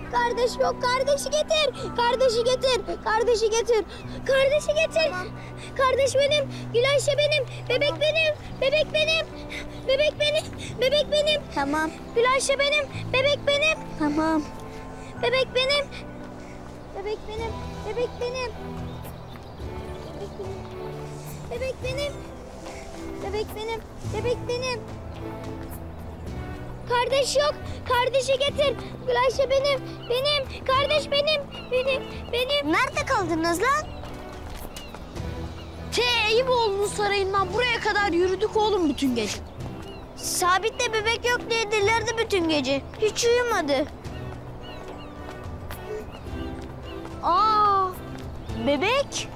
Kardeş yok, kardeşi getir. Kardeşi getir, kardeşi getir. Kardeşi getir. Tamam. Kardeş benim, Gülayşe benim, bebek benim, bebek benim. Bebek benim, bebek benim. Tamam. Gülayşe benim, bebek benim. Tamam. Bebek benim. Bebek benim, bebek benim. Bebek benim. Bebek benim, bebek benim. Kardeş yok, kardeşi getir. Gülayşe benim, benim. Kardeş benim, benim. Nerede kaldınız lan? Eyüboğlu'nun sarayından buraya kadar yürüdük oğlum bütün gece. Sabit'le bebek yok dediler de bütün gece. Hiç uyumadı. Aa, bebek.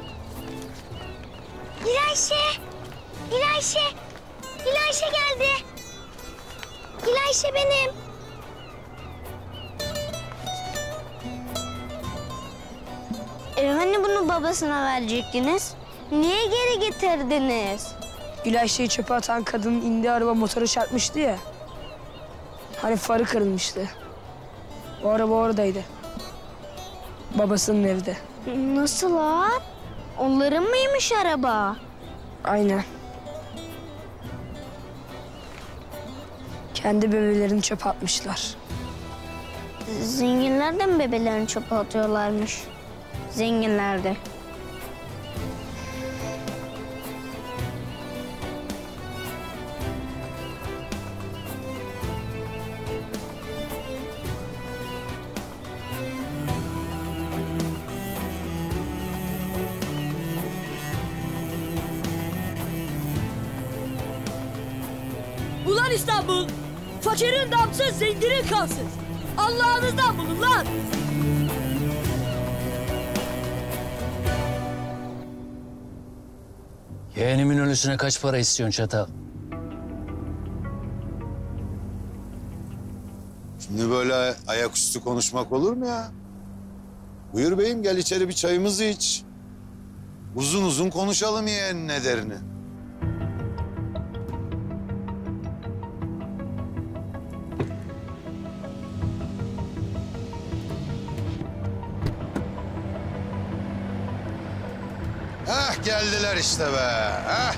Gülayşe, Gülayşe, Gülayşe geldi. Gülayşe benim. Hani bunu babasına verecektiniz? Niye geri getirdiniz? Gülayşe'yi çöpe atan kadının indiği araba motoru çarpmıştı ya. Hani farı kırılmıştı. O araba oradaydı. Babasının evde. Nasıl lan? Onların mıymış araba? Aynen. Kendi bebelerini çöpe atmışlar. Zenginler de mi bebelerini çöpe atıyorlarmış? Zenginler de. Ulan İstanbul, fakirin damsız, zenginin kalsın. Allah'ınızdan bulun lan. Yeğenimin ölüsüne kaç para istiyorsun Çatal? Şimdi böyle ayaküstü konuşmak olur mu ya? Buyur beyim, gel içeri bir çayımızı iç. Uzun uzun konuşalım yeğenin ederini. Hah, geldiler işte be. Hah.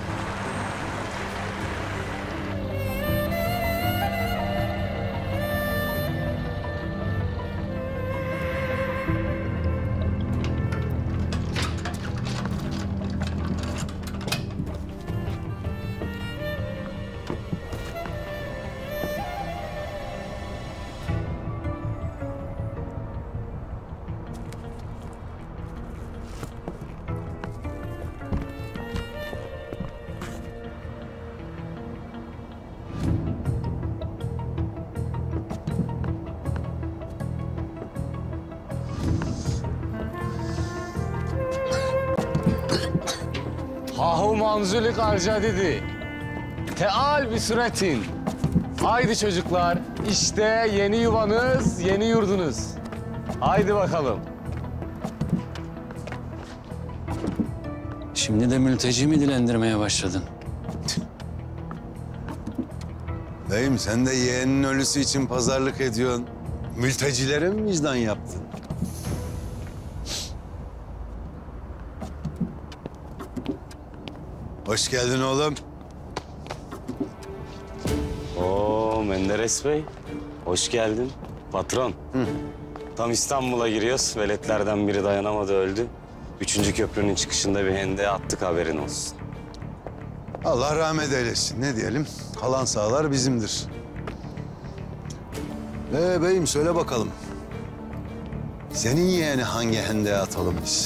Hahu manzulik arca dedi. Teal bir suretin. Haydi çocuklar, işte yeni yuvanız, yeni yurdunuz. Haydi bakalım. Şimdi de mülteci mi dilendirmeye başladın? Beyim, sen de yeğenin ölüsü için pazarlık ediyorsun. Mültecilere mi vicdan yaptın? Hoş geldin oğlum. Oo Menderes Bey, hoş geldin. Patron. Tam İstanbul'a giriyoruz. Veletlerden biri dayanamadı, öldü. 3. köprünün çıkışında bir hendeğe attık, haberin olsun. Allah rahmet eylesin. Ne diyelim? Kalan sağlar bizimdir. Beyim, söyle bakalım. Senin yeğeni hangi hendeğe atalım biz?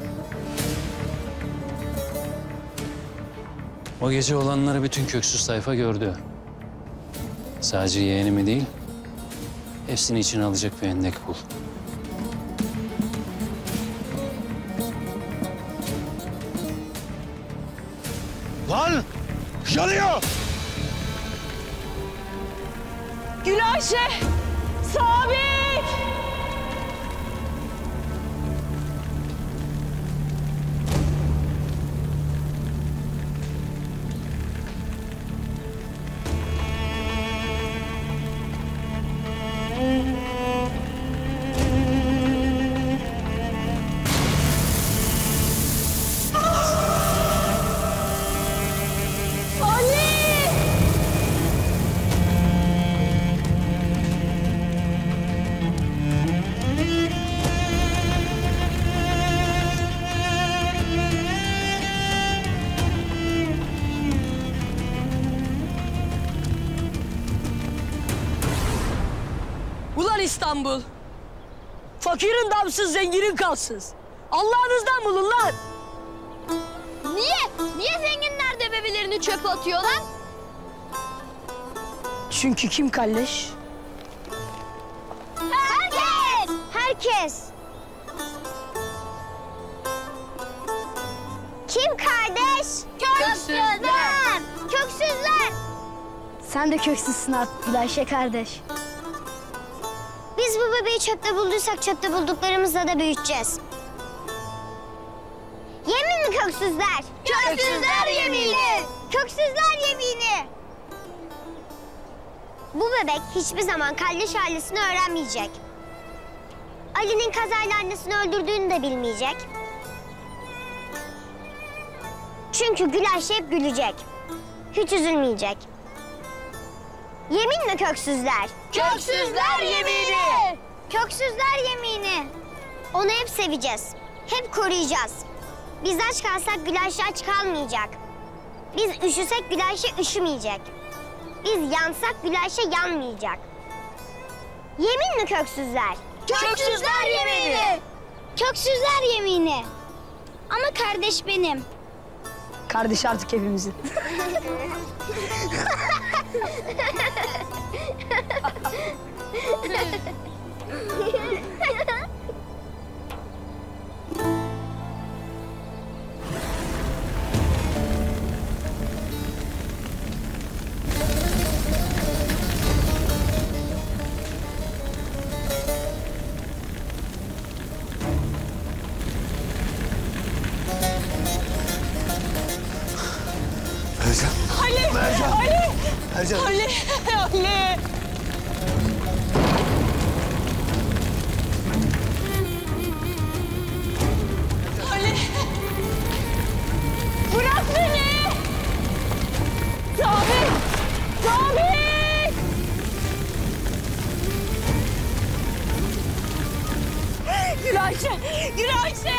O gece olanları bütün köksüz tayfa gördü. Sadece yeğenimi değil, hepsini içine alacak bir hendek bul. Lan! Yanıyor! Gülayşe, Sabit! İstanbul. Fakirin damsız, zenginin kalsız. Allah'ınızdan bulun lan. Niye? Niye zenginler de bebelerini çöpe atıyorlar? Çünkü kim kalleş? Herkes! Herkes! Kim kardeş? Köksüzler! Köksüzler! Sen de köksüzsün artık Gülayşe kardeş. Biz bu bebeği çöpte bulduysak çöpte bulduklarımızla da büyüteceğiz. Yemin mi köksüzler? Köksüzler yemini! Köksüzler yemini! Bu bebek hiçbir zaman kardeş ailesini öğrenmeyecek. Ali'nin kazayla annesini öldürdüğünü de bilmeyecek. Çünkü Gülayşe hep gülecek. Hiç üzülmeyecek. Yemin mi köksüzler? Köksüzler yemini! Köksüzler yemini. Onu hep seveceğiz. Hep koruyacağız. Biz aç kalsak Gülayşe aç kalmayacak. Biz üşüsek Gülayşe üşümeyecek. Biz yansak Gülayşe yanmayacak. Yemin mi köksüzler? Köksüzler yemini! Köksüzler yemini. Ama kardeş benim. Kardeş artık hepimizin. Bırak beni! Sabit! Sabit! Gülayşe! Gülayşe!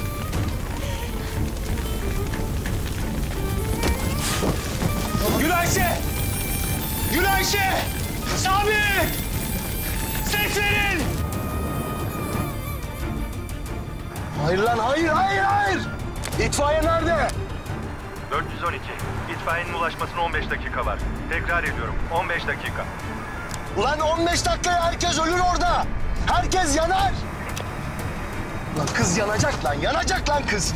Gülayşe! Gülayşe! Sabit! Ses verin! Hayır lan, hayır, hayır, hayır! İtfaiye nerede? 412. İtfaiyenin ulaşmasına 15 dakika var. Tekrar ediyorum, 15 dakika. Ulan 15 dakikaya herkes ölür orada. Herkes yanar. Lan kız yanacak lan, yanacak lan kız.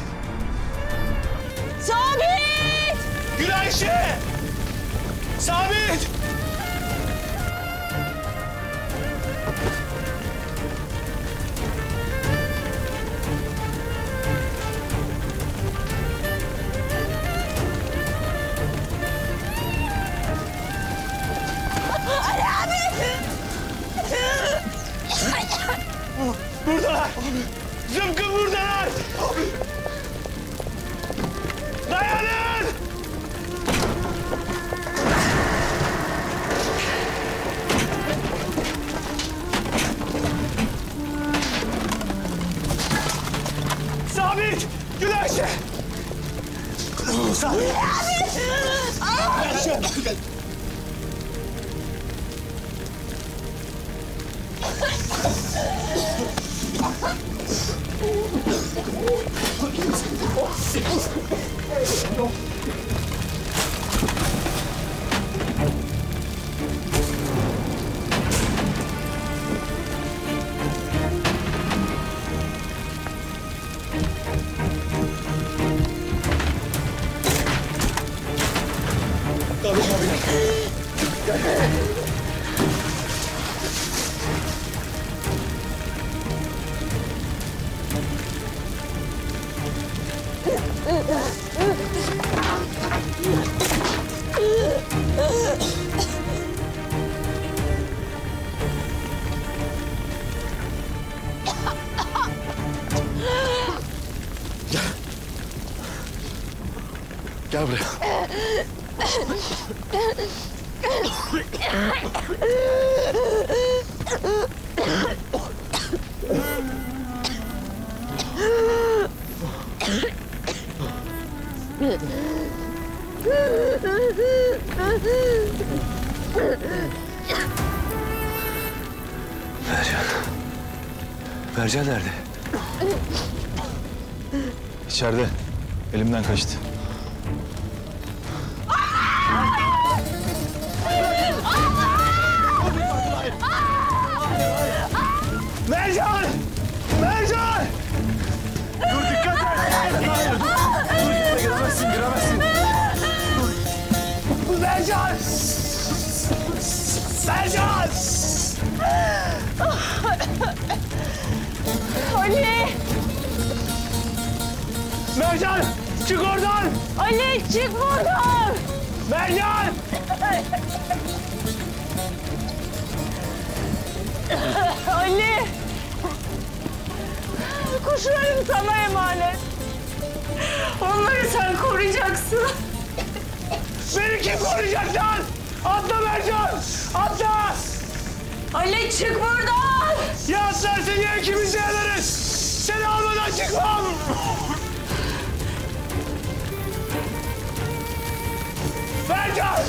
Sabit! Gülayşe! Sabit! Buradalar! Zıpkın buradalar! Dayanın! Sabit! Gülayşe! Sabit! Gülayşe! Gel buraya. Mercan nerede? İçeride. Elimden kaçtı. Mercan! Mercan! Dur dikkat et! Hayır dur! Dur giremezsin, giremezsin. Dur. Mercan! Mercan! Ali! Mercan! Çık oradan! Ali çık buradan! Mercan! Ali! Kuşlarım sana emanet. Onları sen koruyacaksın. Beni kim koruyacak lan? Atla Mercan! Atla! Ali çık buradan! Ya atlarsın ya ikimiz de yanarız! Seni almadan çıkmam! Mercan!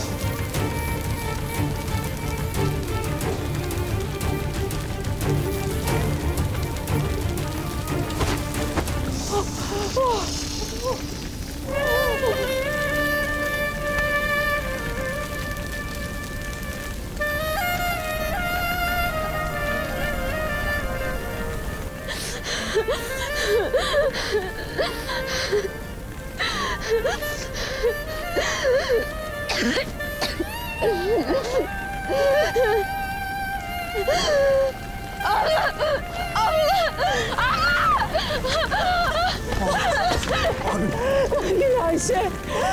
Ayşe!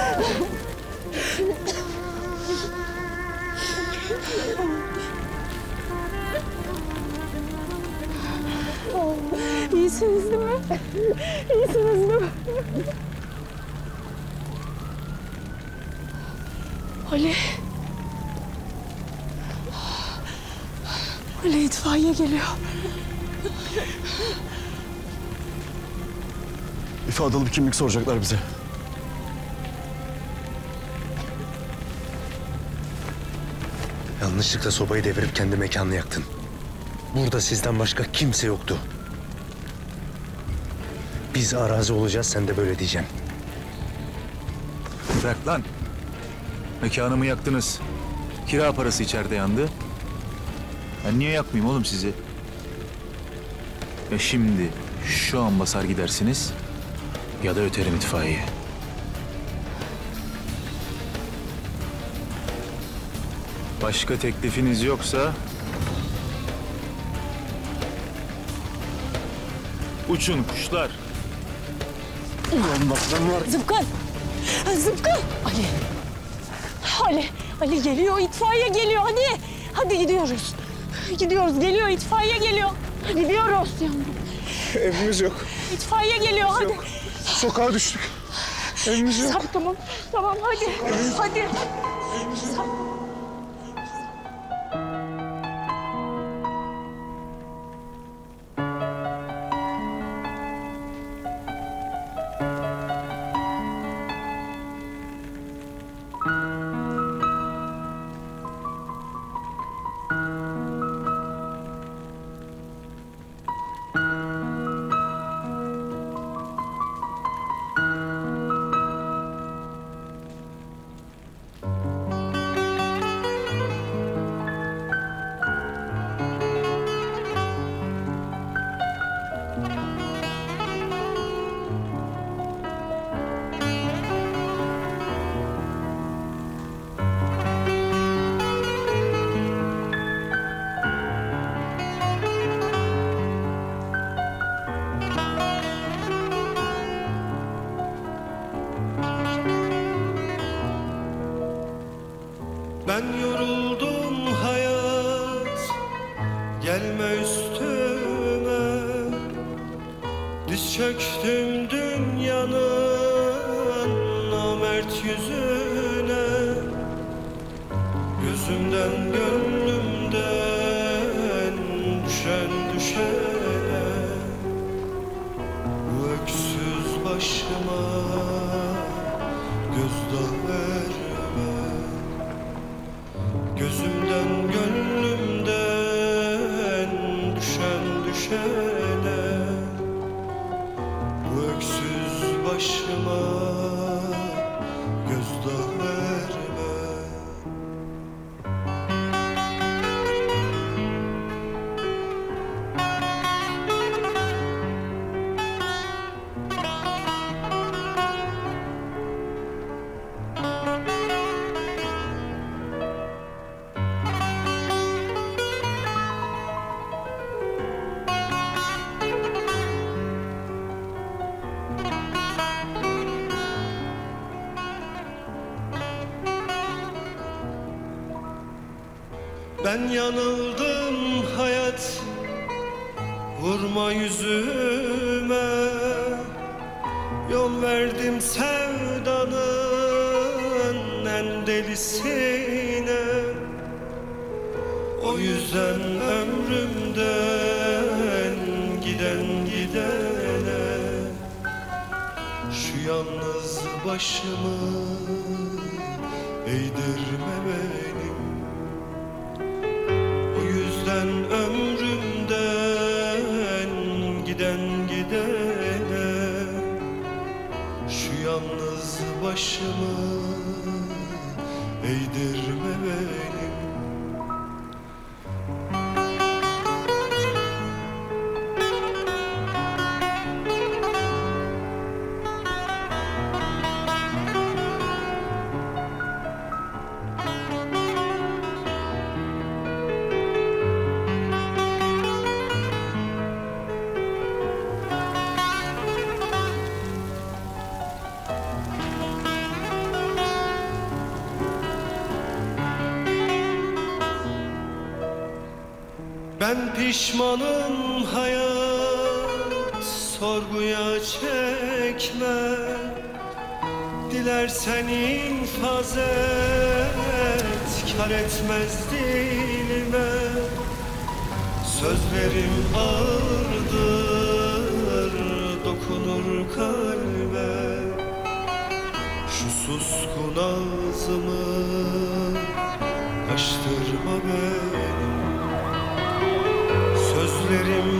İyisiniz değil mi? İyisiniz değil mi? Ali. Ali itfaiye geliyor. İfadalı bir kimlik soracaklar bize. Yanlışlıkla sobayı devirip kendi mekanını yaktın. Burada sizden başka kimse yoktu. Biz arazi olacağız, sen de böyle diyeceksin. Bırak lan. Mekanımı yaktınız. Kira parası içeride yandı. Ben niye yakmayayım oğlum sizi? Ya şimdi şu an basar gidersiniz ya da öterim itfaiye. Başka teklifiniz yoksa uçun kuşlar. Ulan bak ben var. Zıpkın! Zıpkın! Ali! Ali! Ali geliyor, itfaiye geliyor. Hadi! Hadi gidiyoruz. Gidiyoruz, geliyor, itfaiye geliyor. Gidiyoruz yavrum. Evimiz yok. İtfaiye geliyor, hadi. Sokağa düştük. Evimiz yok. Tamam, tamam hadi. Hadi. Ben yoruldum hayat, gelme üstüme. Diz çöktüm dünyanın namert yüzüne. Gözümden gönlümden düşen düşene. Bu öksüz başıma gözdağı verme. Gözümden gönlümden başıma gözdağı verme. Ben yanıldım hayat, vurma yüzüme. Yol verdim sevdanın en delisine. O yüzden ömrümden giden gidene şu yalnız başımı eğdirme benim. Ömrümden giden gidene şu yalnız başımı eğdirme benim. Ben pişmanım hayat, sorguya çekme. Dilersen infaz et, kar etmez dilime. Sözlerim ağırdır, dokunur kalbe. Şu suskun ağzımı açtırma benim. Sözlerim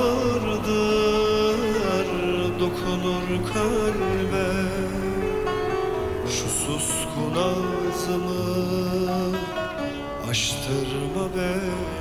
ağırdır, dokunur kalbe. Şu suskun ağzımı açtırma benim.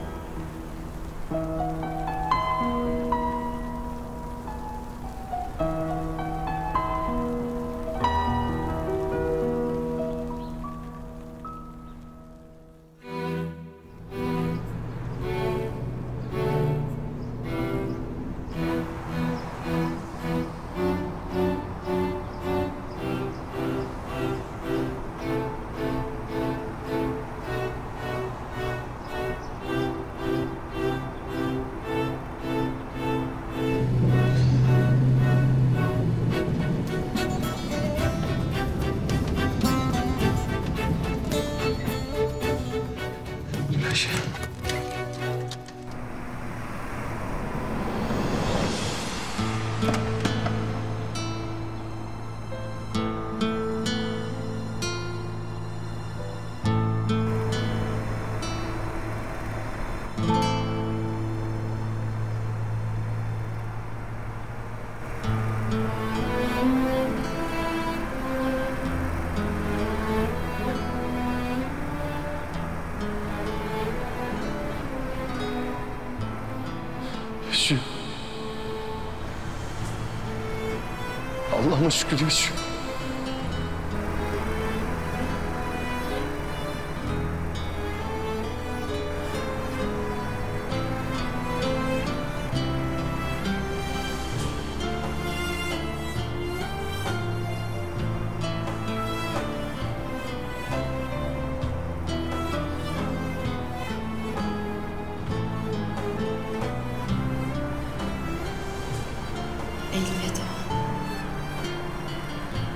Yaşıyor. Allah'ıma şükür yaşıyor. Elveda.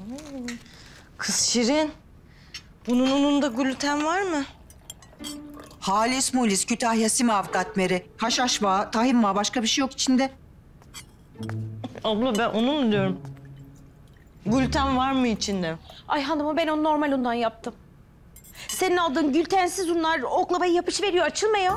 Kız Şirin, bunun ununda gluten var mı? Halis mulis, Kütahya Simav katmeri, haşhaş var, tahin var, başka bir şey yok içinde. Abla ben onu mu diyorum? Gluten var mı içinde? Ay hanımı ben onu normal undan yaptım. Senin aldığın glutensiz unlar oklavaya yapışıveriyor, açılmıyor.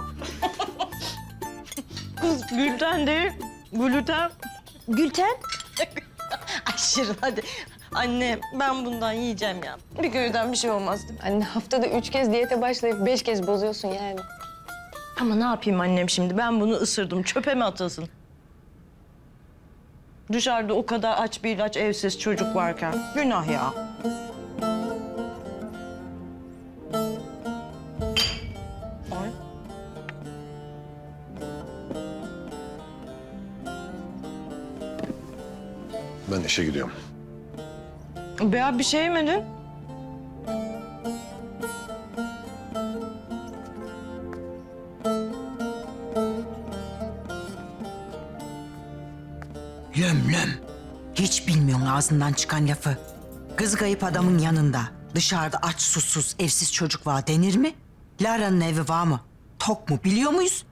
Kız gluten değil, gluten. Gülten? Ay Şirin hadi. Anne ben bundan yiyeceğim ya. Bir köyden bir şey olmaz değil mi? Anne haftada 3 kez diyete başlayıp 5 kez bozuyorsun yani. Ama ne yapayım annem şimdi? Ben bunu ısırdım. Çöpe mi atasın? Dışarıda o kadar aç bir ilaç evsiz çocuk varken. Günah ya. Ay. Ben işe gidiyorum. Beya bir şey yemedin. Löm löm. Hiç bilmiyorsun ağzından çıkan lafı. Kız kayıp adamın yanında dışarıda aç susuz evsiz çocuk var denir mi? Lara'nın evi var mı? Tok mu biliyor muyuz?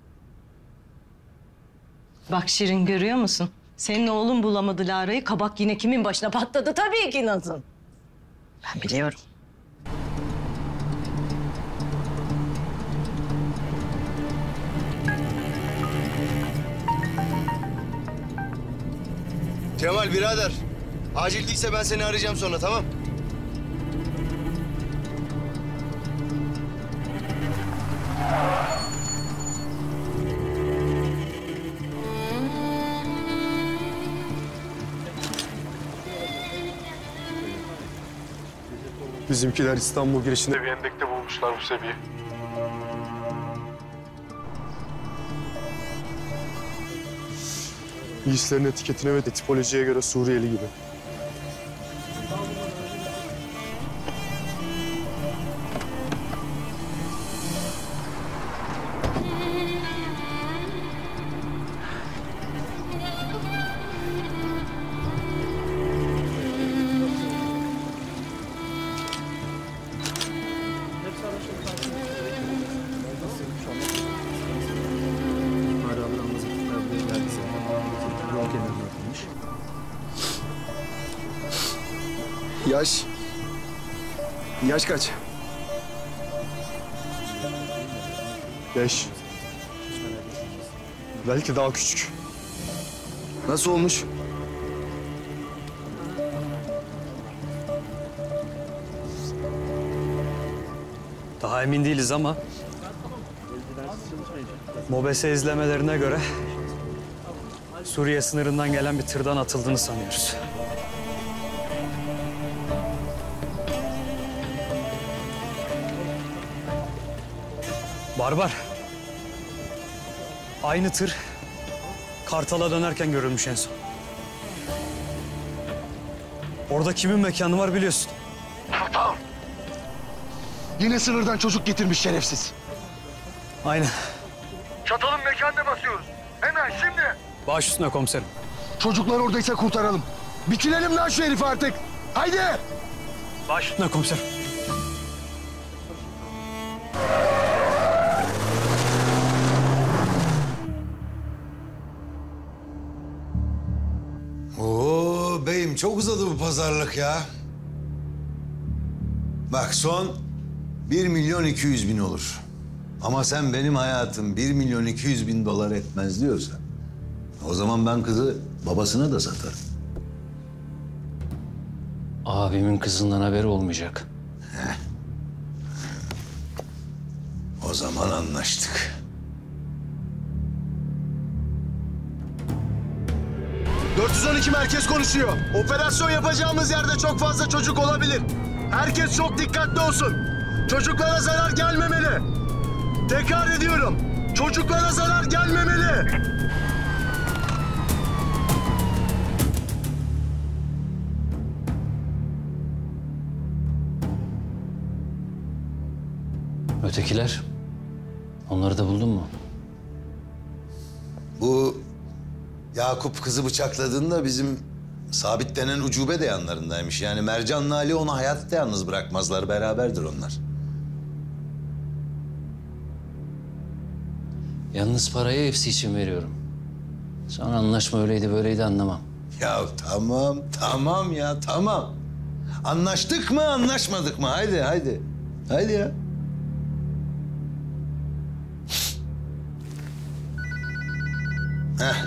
Bak Şirin görüyor musun? Senin oğlun bulamadı Lara'yı. Kabak yine kimin başına patladı? Tabii ki Naz'ın. Ben biliyorum. Kemal birader. Acil değilse ben seni arayacağım sonra, tamam? Bizimkiler İstanbul girişinde bir endekte bulmuşlar bu seviye. Giysilerin etiketine ve tipolojiye göre Suriyeli gibi. Yaş kaç? 5. Belki daha küçük. Nasıl olmuş? Daha emin değiliz ama MOBESE izlemelerine göre Suriye sınırından gelen bir tırdan atıldığını sanıyoruz. Barbar. Aynı tır Kartal'a dönerken görülmüş en son. Orada kimin mekanı var biliyorsun. Tamam. Yine sınırdan çocuk getirmiş şerefsiz. Aynen. Çatalın mekanına basıyoruz. Hemen şimdi. Baş üstüne komiserim. Çocuklar oradaysa kurtaralım. Bitirelim lan şu herifi artık. Haydi. Baş üstüne komiserim. Oo beyim çok uzadı bu pazarlık ya. Bak son 1.200.000 olur. Ama sen benim hayatım 1.200.000 dolar etmez diyorsan... o zaman ben kızı babasına da satarım. Abimin kızından haberi olmayacak. O zaman anlaştık. 412 merkez konuşuyor. Operasyon yapacağımız yerde çok fazla çocuk olabilir. Herkes çok dikkatli olsun. Çocuklara zarar gelmemeli. Tekrar ediyorum. Çocuklara zarar gelmemeli. Ötekiler? Onları da buldun mu? Bu Yakup kızı bıçakladığında bizim Sabit denen ucube de yanlarındaymış. Yani Mercan'la Ali onu hayatta yalnız bırakmazlar. Beraberdir onlar. Yalnız parayı hepsi için veriyorum. Sonra anlaşma öyleydi böyleydi anlamam. Ya tamam ya tamam. Anlaştık mı anlaşmadık mı? Haydi. Haydi ya. Heh.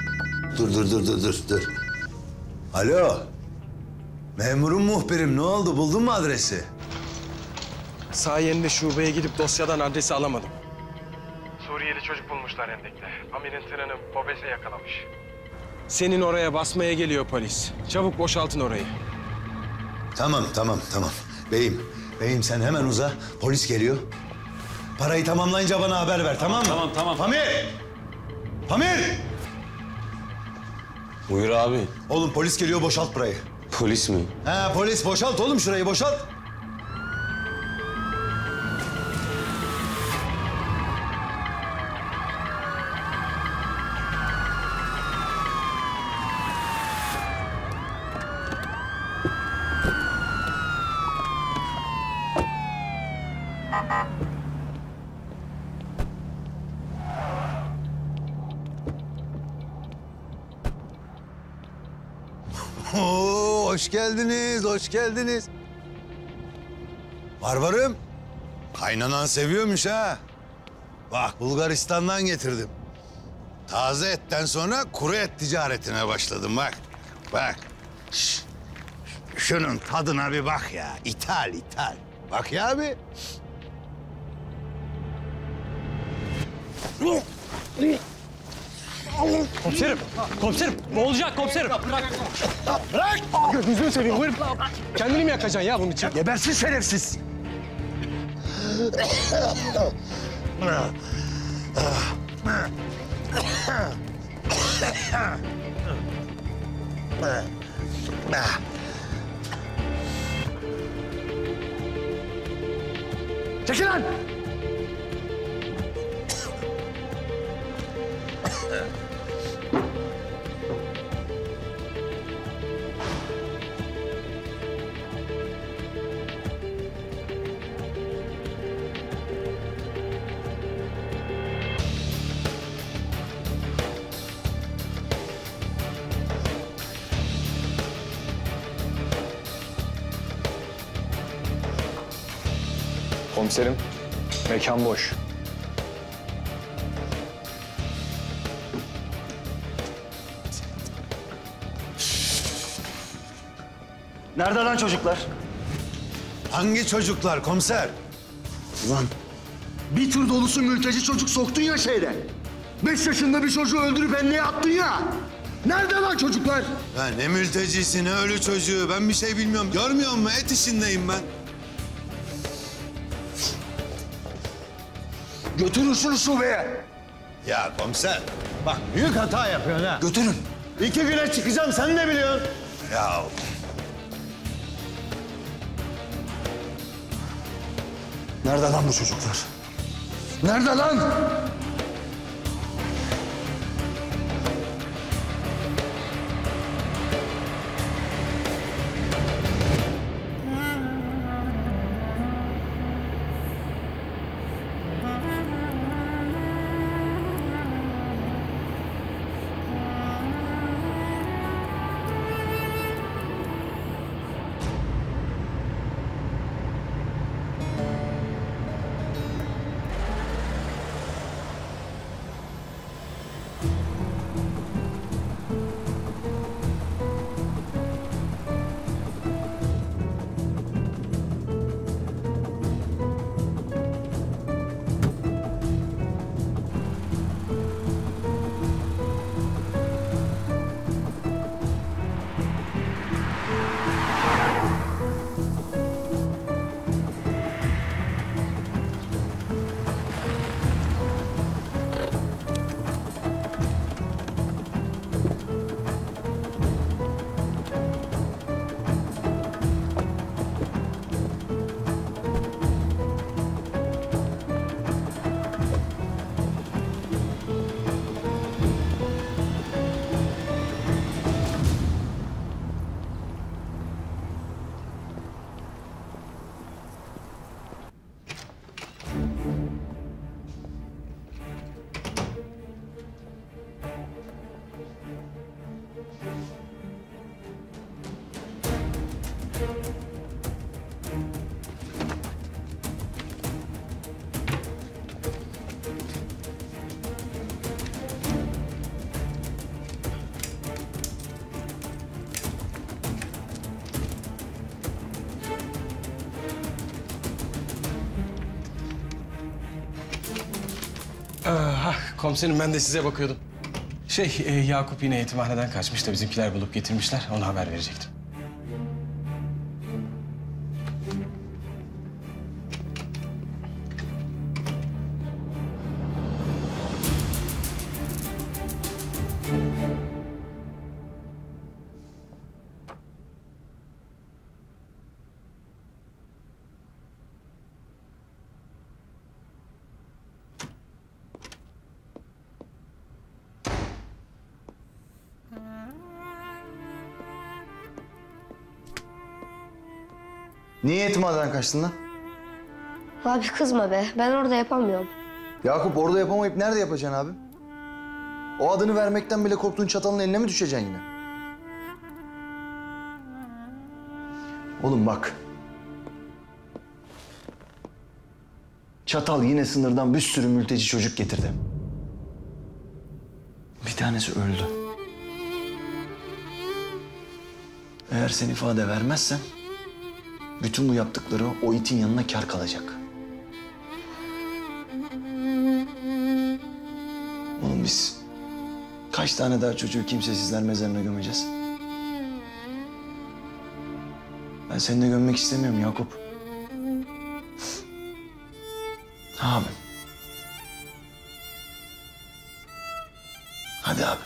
Dur. Alo. Memurum muhbirim ne oldu? Buldun mu adresi? Sayende şubeye gidip dosyadan adresi alamadım. Suriyeli çocuk bulmuşlar Hendek'te. Amir'in tırını Bobes'e yakalamış. Senin oraya basmaya geliyor polis. Çabuk boşaltın orayı. Tamam. Beyim sen hemen uza. Polis geliyor. Parayı tamamlayınca bana haber ver tamam mı? Tamam. Pamir! Buyur abi. Oğlum polis geliyor boşalt burayı. Polis mi? He polis boşalt oğlum şurayı boşalt. Oo, hoş geldiniz. Barbarım, kaynanan seviyormuş ha. Bak Bulgaristan'dan getirdim. Taze etten sonra kuru et ticaretine başladım bak. Bak. Şş, şunun tadına bir bak ya. İthal. Bak ya abi. Komiserim, ne olacak komiserim? Bırak! Gözünü seveyim, buyur. Kendini mi yakacaksın ya bunun için? Gebersin şerefsiz. Çekil lan! Komiserim, mekan boş. Nerede lan çocuklar? Hangi çocuklar komiser? Ulan bir tır dolusu mülteci çocuk soktun ya şehre. 5 yaşında bir çocuğu öldürüp enleye attın ya. Nerede lan çocuklar? Ya ne mültecisi ne ölü çocuğu ben bir şey bilmiyorum. Görmüyor musun? Et işindeyim ben. Götürün şunu şubeye. Ya komiser bak büyük hata yapıyorsun ha. Götürün. 2 güne çıkacağım sen ne biliyorsun? Ya Nerede lan bu çocuklar? Nerede lan? Komiserim ben de size bakıyordum. Yakup yine yetimhaneden kaçmış da bizimkiler bulup getirmişler. Ona haber verecektim. Niye yetimhaneden kaçtın lan? Abi kızma be. Ben orada yapamıyorum. Yakup orada yapamayıp nerede yapacaksın abi? O adını vermekten bile korktuğun Çatal'ın eline mi düşeceksin yine? Oğlum bak. Çatal yine sınırdan bir sürü mülteci çocuk getirdi. Bir tanesi öldü. Eğer sen ifade vermezsen bütün bu yaptıkları o itin yanına kâr kalacak. Oğlum biz kaç tane daha çocuğu kimsesizler mezarına gömeceğiz? Ben seni de gömmek istemiyorum Yakup. Abi. Hadi abi.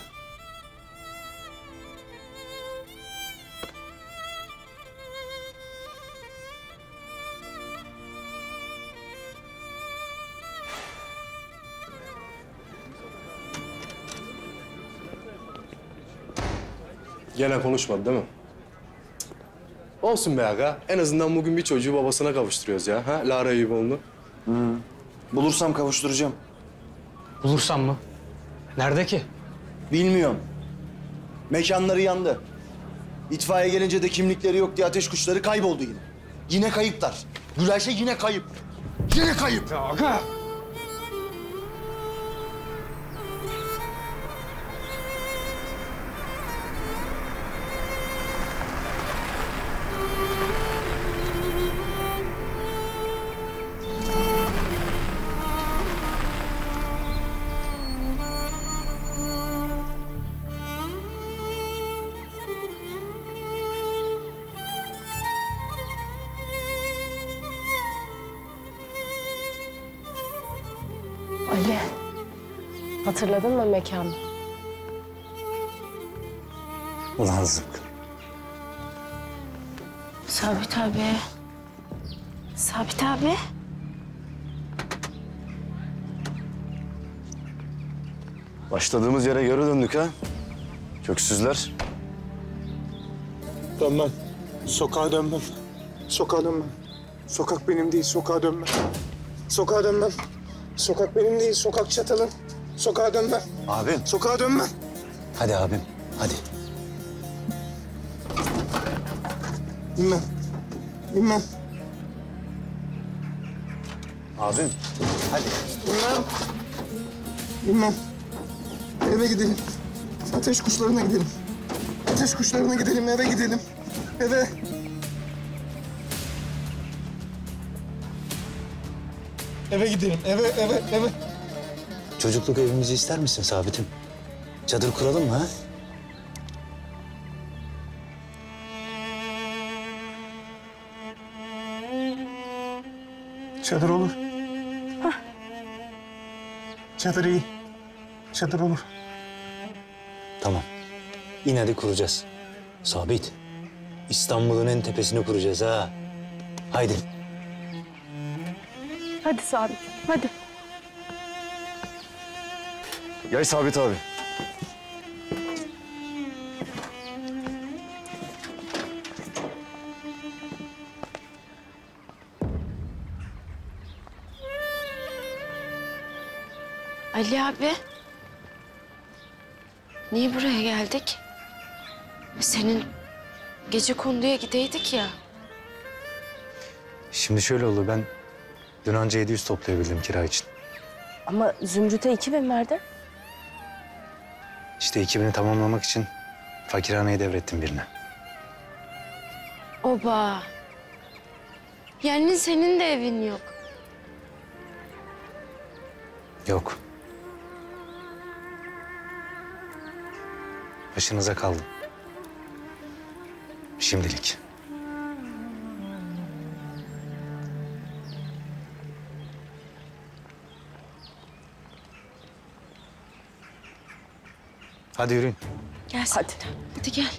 Gene konuşmadı değil mi? Olsun be aga. En azından bugün bir çocuğu babasına kavuşturuyoruz ya. Ha? Lara Eyüboğlu'nu. Bulursam kavuşturacağım. Bulursam mı? Nerede ki? Bilmiyorum. Mekanları yandı. İtfaiye gelince de kimlikleri yok diye ateş kuşları kayboldu yine. Yine kayıplar. Gülayşe yine kayıp. Yine kayıp. Ya aga! Ali, hatırladın mı mekanı? Ulan Zıpkı. Sabit abi. Sabit abi. Başladığımız yere geri döndük ha. Köksüzler. Dönmem. Sokağa dönmem. Sokağa dönmem. Sokak benim değil, sokağa dönmem. Sokağa dönmem. Sokak benim değil, sokak Çatal'ın. Sokağa dönmem. Abim. Sokağa dönmem. Hadi abim. Hadi. Bilmem. Bilmem. Abim. Hadi. Bilmem. Bilmem. Eve gidelim. Ateş kuşlarına gidelim. Ateş kuşlarına gidelim, eve gidelim. Eve. Eve gidelim, eve. Çocukluk evimizi ister misin Sabit'im? Çadır kuralım mı ha? Çadır olur. Çadır iyi. Çadır olur. Tamam. İn hadi kuracağız. Sabit. İstanbul'un en tepesini kuracağız ha. Haydi. Hadi Sabit, hadi. Gel Sabit abi. Ali abi. Niye buraya geldik? Senin gece konduya gideydik ya. Şimdi şöyle oldu, ben dün anca 700 toplayabildim kira için. Ama Zümrüt'e 2000 verdin. İşte 2000'i tamamlamak için fakirhaneye devrettim birine. Oba. Yani senin de evin yok. Yok, Başınıza kaldım. Şimdilik. Hadi yürüyün. Gel sen. Hadi gel.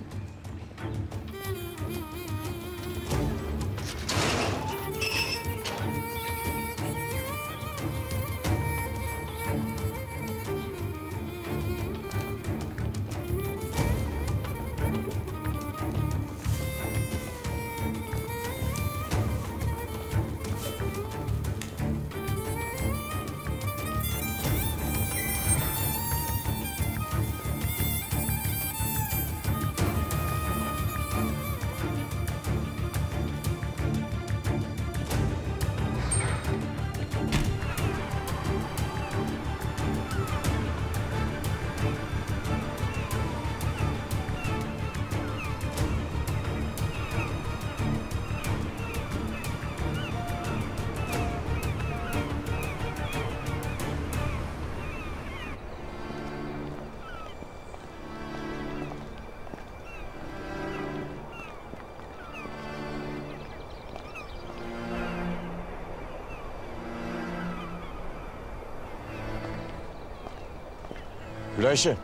Gülayşe.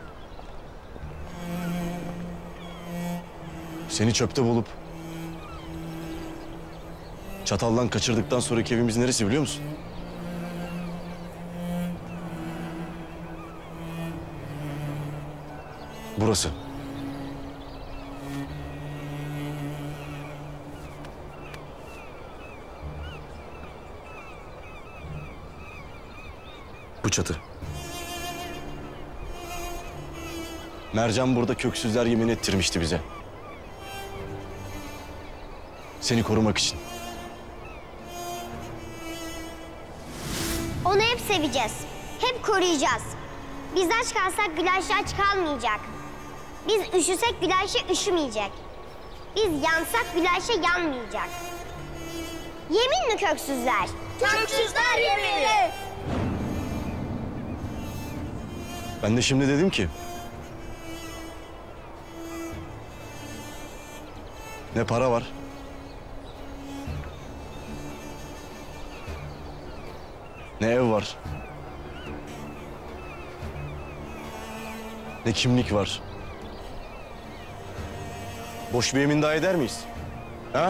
Seni çöpte bulup çataldan kaçırdıktan sonraki evimiz neresi biliyor musun? Burası. Bu çatı. Mercan burada köksüzler yemin ettirmişti bize. Seni korumak için. Onu hep seveceğiz. Hep koruyacağız. Biz aç kalsak Gülayşe aç kalmayacak. Biz üşüsek Gülayşe üşümeyecek. Biz yansak Gülayşe yanmayacak. Yemin mi köksüzler? Köksüzler yemini! Ben de şimdi dedim ki... Ne para var, ne ev var, ne kimlik var. Boş bir yemin daha eder miyiz? Ha?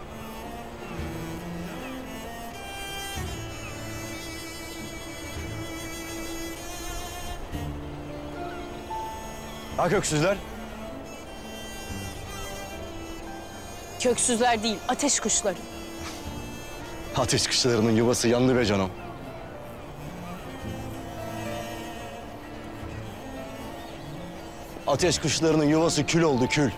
Ha köksüzler? Köksüzler değil, ateş kuşları. Ateş kuşlarının yuvası yandı be canım. Ateş kuşlarının yuvası kül oldu, kül.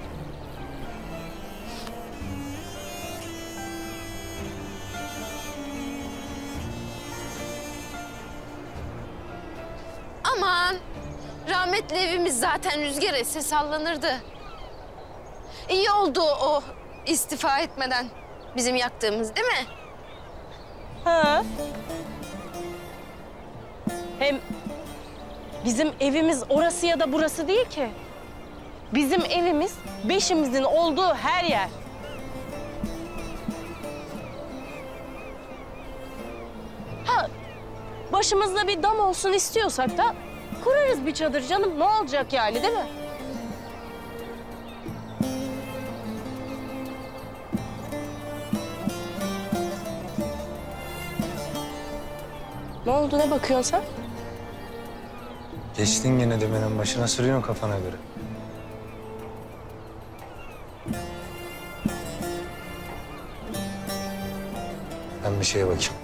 Aman, rahmetli evimiz zaten rüzgar esse sallanırdı. İyi oldu o istifa etmeden bizim yaktığımız, değil mi? Ha. Hem bizim evimiz orası ya da burası değil ki. Bizim evimiz beşimizin olduğu her yer. Ha, başımızda bir dam olsun istiyorsak da kurarız bir çadır canım. Ne olacak yani, değil mi? Ne oldu, ne bakıyorsun sen? Geçtin yine demenin başına, sürüyorsun kafana göre. Ben bir şeye bakayım.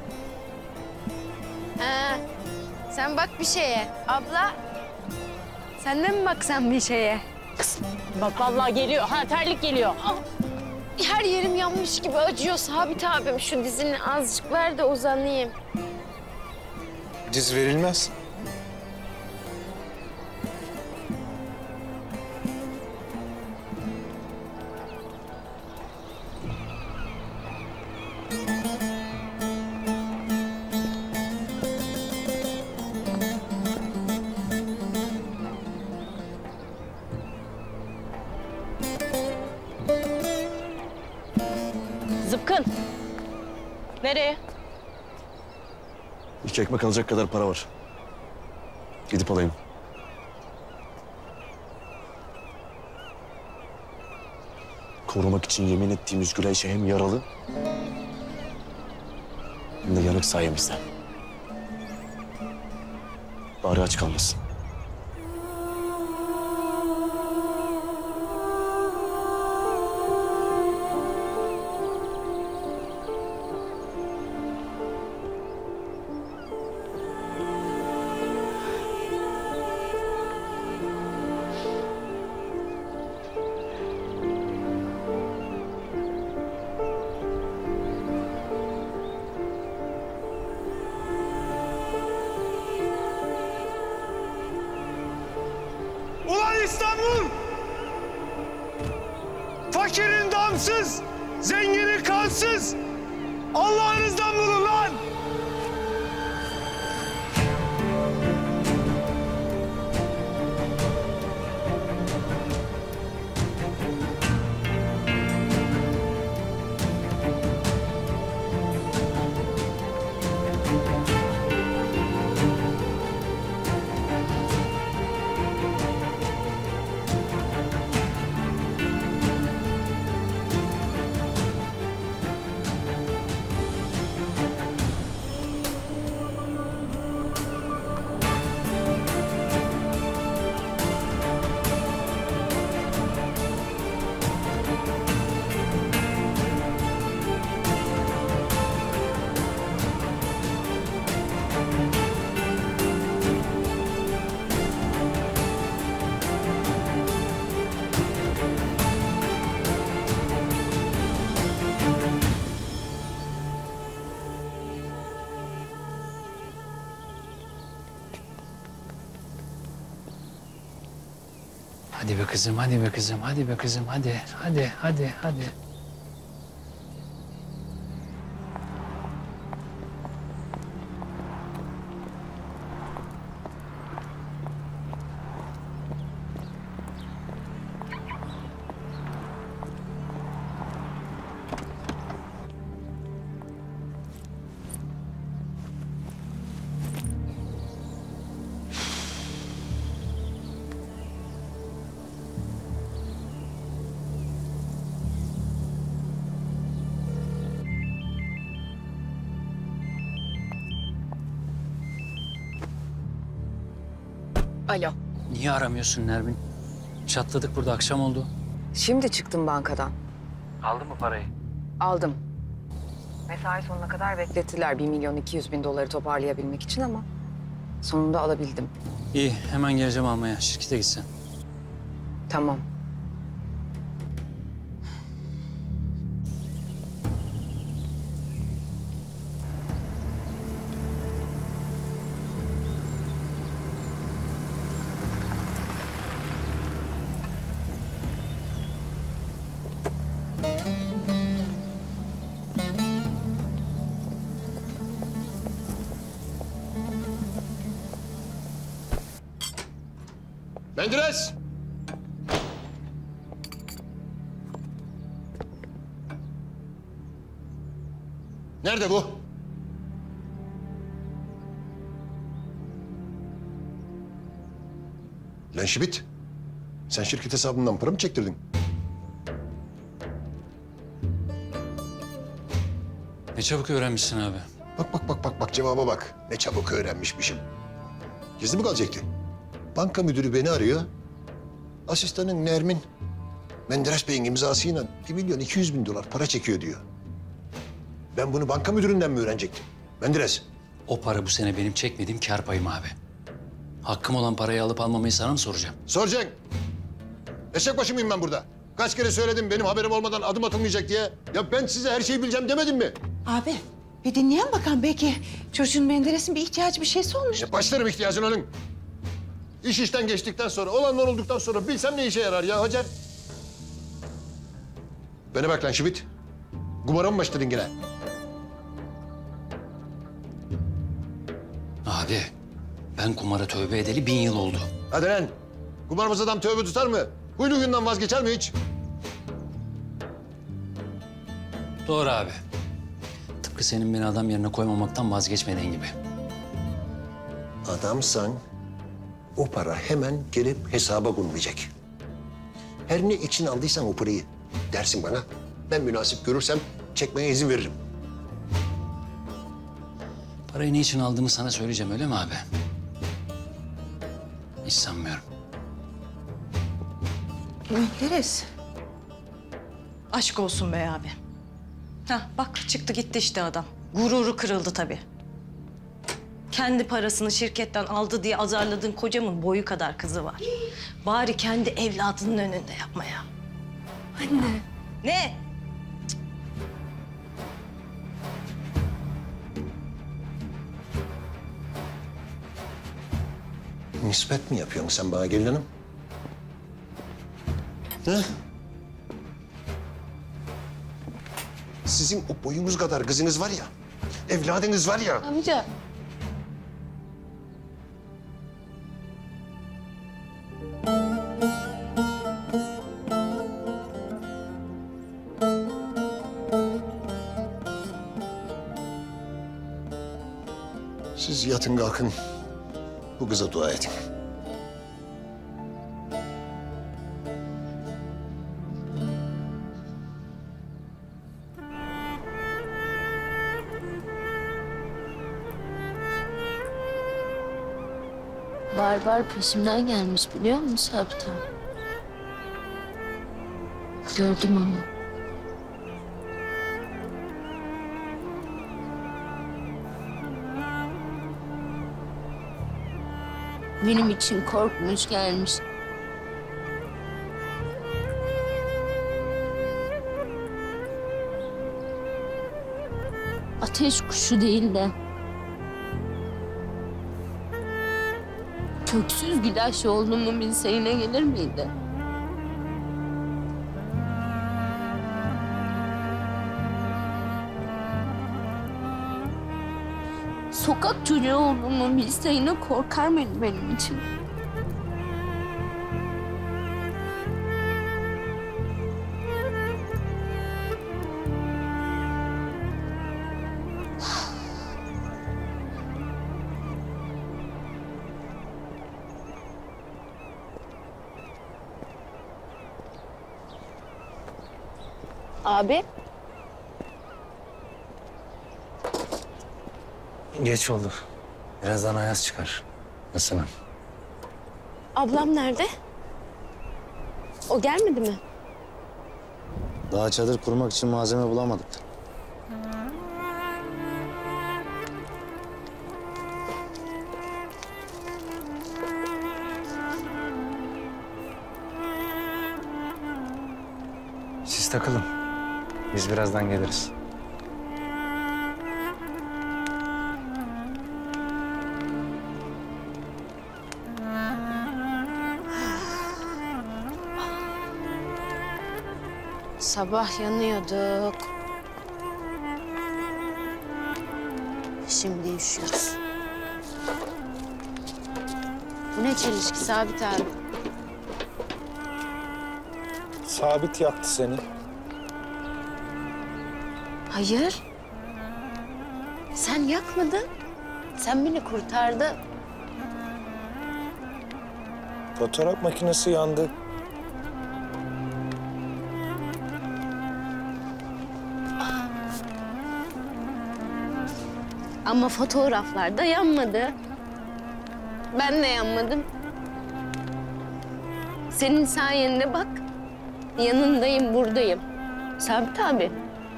Ha, sen bak bir şeye. Abla, sen de mi baksan bir şeye? Bak vallahi geliyor. Ha, terlik geliyor. Her yerim yanmış gibi acıyor Sabit abim. Şu dizini azıcık ver de uzanayım. Diz verilmez. Zıpkın. Nereye? 2 ekmek alacak kadar para var. Gidip alayım. Korumak için yemin ettiğimiz Gülayşe hem yaralı hem de yanık sayemizde. Bari aç kalmasın. Ulan İstanbul! Fakirin damsız, zenginin kansız. Allah'ınızdan bulun lan! Hadi be kızım, hadi be kızım, hadi be kızım, hadi, hadi, hadi, hadi. Alo. Niye aramıyorsun Nermin? Çatladık burada, akşam oldu. Şimdi çıktım bankadan. Aldın mı parayı? Aldım. Mesai sonuna kadar beklettiler 1.200.000 doları toparlayabilmek için ama sonunda alabildim. İyi, hemen geleceğim almaya. Şirkete gitsen. Tamam. Menderes! Nerede bu? Lan Şibit, sen şirket hesabından para mı çektirdin? Ne çabuk öğrenmişsin abi. Bak cevaba bak. Ne çabuk öğrenmişmişim. Gizli mi kalacaktı? Banka müdürü beni arıyor. Asistanın Nermin, Menderes Bey'in imzasıyla 1.200.000 dolar para çekiyor diyor. Ben bunu banka müdüründen mi öğrenecektim? Menderes. O para bu sene benim çekmediğim kar payım abi. Hakkım olan parayı alıp almamayı sana mı soracağım? Soracaksın. Eşek başı mıyım ben burada? Kaç kere söyledim benim haberim olmadan adım atılmayacak diye. Ya ben size her şeyi bileceğim demedim mi? Abi bir dinleyen bakalım belki çocuğun Menderes'in bir ihtiyacı bir şeysi olmuş. Ya başlarım ihtiyacın onun. İş işten geçtikten sonra, olanlar olduktan sonra bilsem ne işe yarar ya Hacer? Bana bak lan Şibit. Kumara mı başladın yine? Abi, ben kumara tövbe edeli 1000 yıl oldu. Hadi lan. Kumarbaz adam tövbe tutar mı? Huylu huyundan vazgeçer mi hiç? Doğru abi. Tıpkı senin beni adam yerine koymamaktan vazgeçmediğin gibi. Adamsan o para hemen gelip hesaba konulacak. Her ne için aldıysan o parayı dersin bana. Ben münasip görürsem çekmeye izin veririm. Parayı ne için aldığımı sana söyleyeceğim, öyle mi abi? Hiç sanmıyorum. Menderes. Aşk olsun be abi. Hah bak çıktı gitti işte adam. Gururu kırıldı tabii. Kendi parasını şirketten aldı diye azarladığın kocamın boyu kadar kızı var. Bari kendi evladının önünde yapma ya. Anne. Ne? Nispet mi yapıyorsun sen bana gelin hanım? Ha? Sizin o boyunuz kadar kızınız var ya, evladınız var ya. Amca. Siz yatın kalkın, bu kıza dua edin. Barbar peşimden gelmiş biliyor musun Sabit abi? Gördüm onu. Benim için korkmuş gelmiş. Ateş kuşu değil de köksüz gülaç olduğumu bilse yine gelir miydi? Sokak çocuğu olduğumu bilse yine korkar mıydı benim için? Abi. Geç oldu. Birazdan Ayaz çıkar. Nasılsın? Ablam nerede? O gelmedi mi? Daha çadır kurmak için malzeme bulamadık. Siz takılın. Biz birazdan geliriz. Sabah yanıyorduk. Şimdi üşüyoruz. Bu ne çelişki Sabit abi? Sabit yaktı seni. Hayır. Sen yakmadın. Sen beni kurtardın. Fotoğraf makinesi yandı. Ama fotoğraflarda yanmadı. Ben de yanmadım. Senin sayende bak. Yanındayım, buradayım. Sabit abi.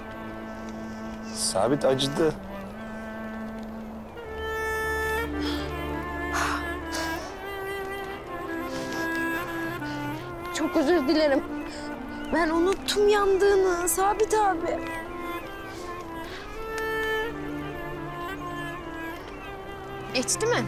Sabit acıdı. Çok özür dilerim. Ben unuttum yandığını Sabit abi. Geçti mi?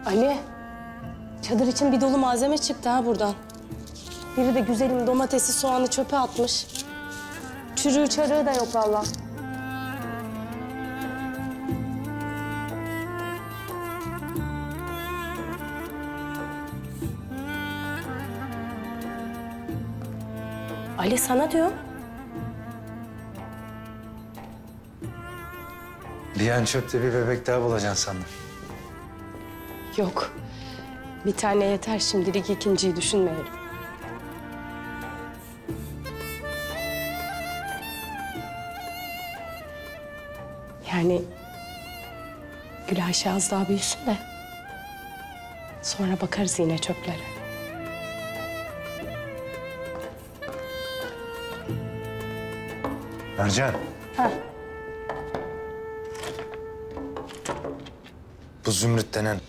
Ali, çadır için bir dolu malzeme çıktı ha buradan. Biri de güzelim domatesi, soğanı çöpe atmış. Çürüğü çarığı da yok vallahi. Ali sana diyor. Bir an çöpte bir bebek daha bulacaksın sandım. Yok. Bir tane yeter şimdilik, ikinciyi düşünmeyelim. Yani Gül Ayşe az daha büyüsün de sonra bakarız yine çöplere. Mercan. Ha. Bu Zümrüt denen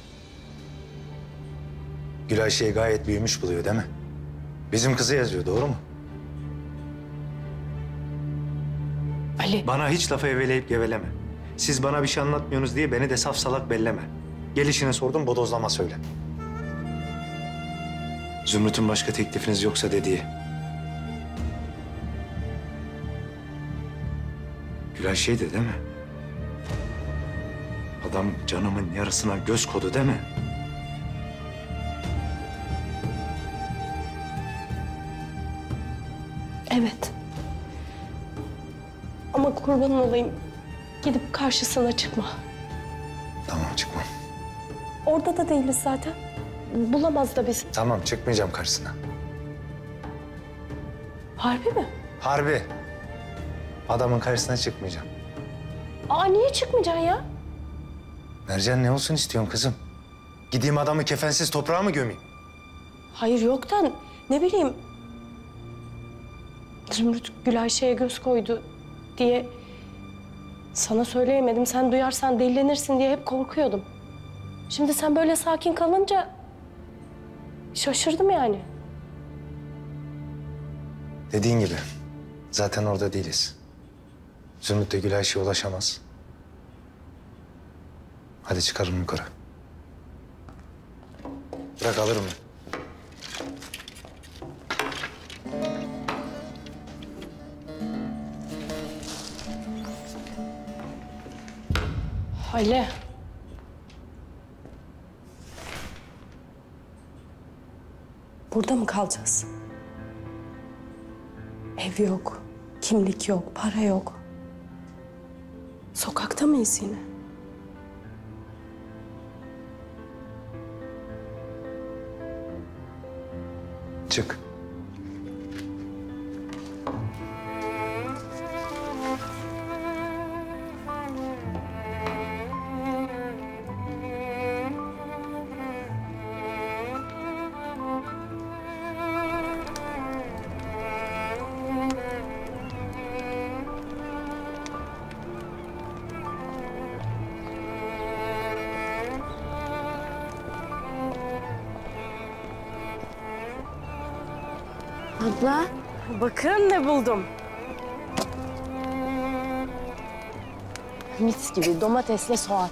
Gül Ayşe'yi gayet büyümüş buluyor değil mi? Bizim kızı yazıyor, doğru mu? Ali. Bana hiç lafı eveleyip geveleme. Siz bana bir şey anlatmıyorsunuz diye beni de saf salak belleme. Gelişine sordum, bodozlama söyle. Zümrüt'ün başka teklifiniz yoksa dediği. Gül Ayşe'ydi değil mi? Adam canımın yarısına göz kodu değil mi? Evet. Ama kurban olayım, gidip karşısına çıkma. Tamam, çıkmam. Orada da değiliz zaten. Bulamaz da bizi. Tamam, çıkmayacağım karşısına. Harbi mi? Harbi. Adamın karşısına çıkmayacağım. Aa, niye çıkmayacaksın ya? Mercan, ne olsun istiyorsun kızım? Gideyim adamı kefensiz toprağa mı gömeyim? Hayır, yoktan ne bileyim. Zümrüt Gül Ayşe'ye göz koydu diye sana söyleyemedim. Sen duyarsan delilenirsin diye hep korkuyordum. Şimdi sen böyle sakin kalınca şaşırdım yani. Dediğin gibi. Zaten orada değiliz. Zümrüt de Gül Ayşe'ye ulaşamaz. Hadi çıkarın yukarı. Bırak, alırım ben. Ali. Burada mı kalacağız? Ev yok, kimlik yok, para yok. Sokakta mıyız yine? Çık. Abla. Bakın ne buldum. Mis gibi domatesle soğan.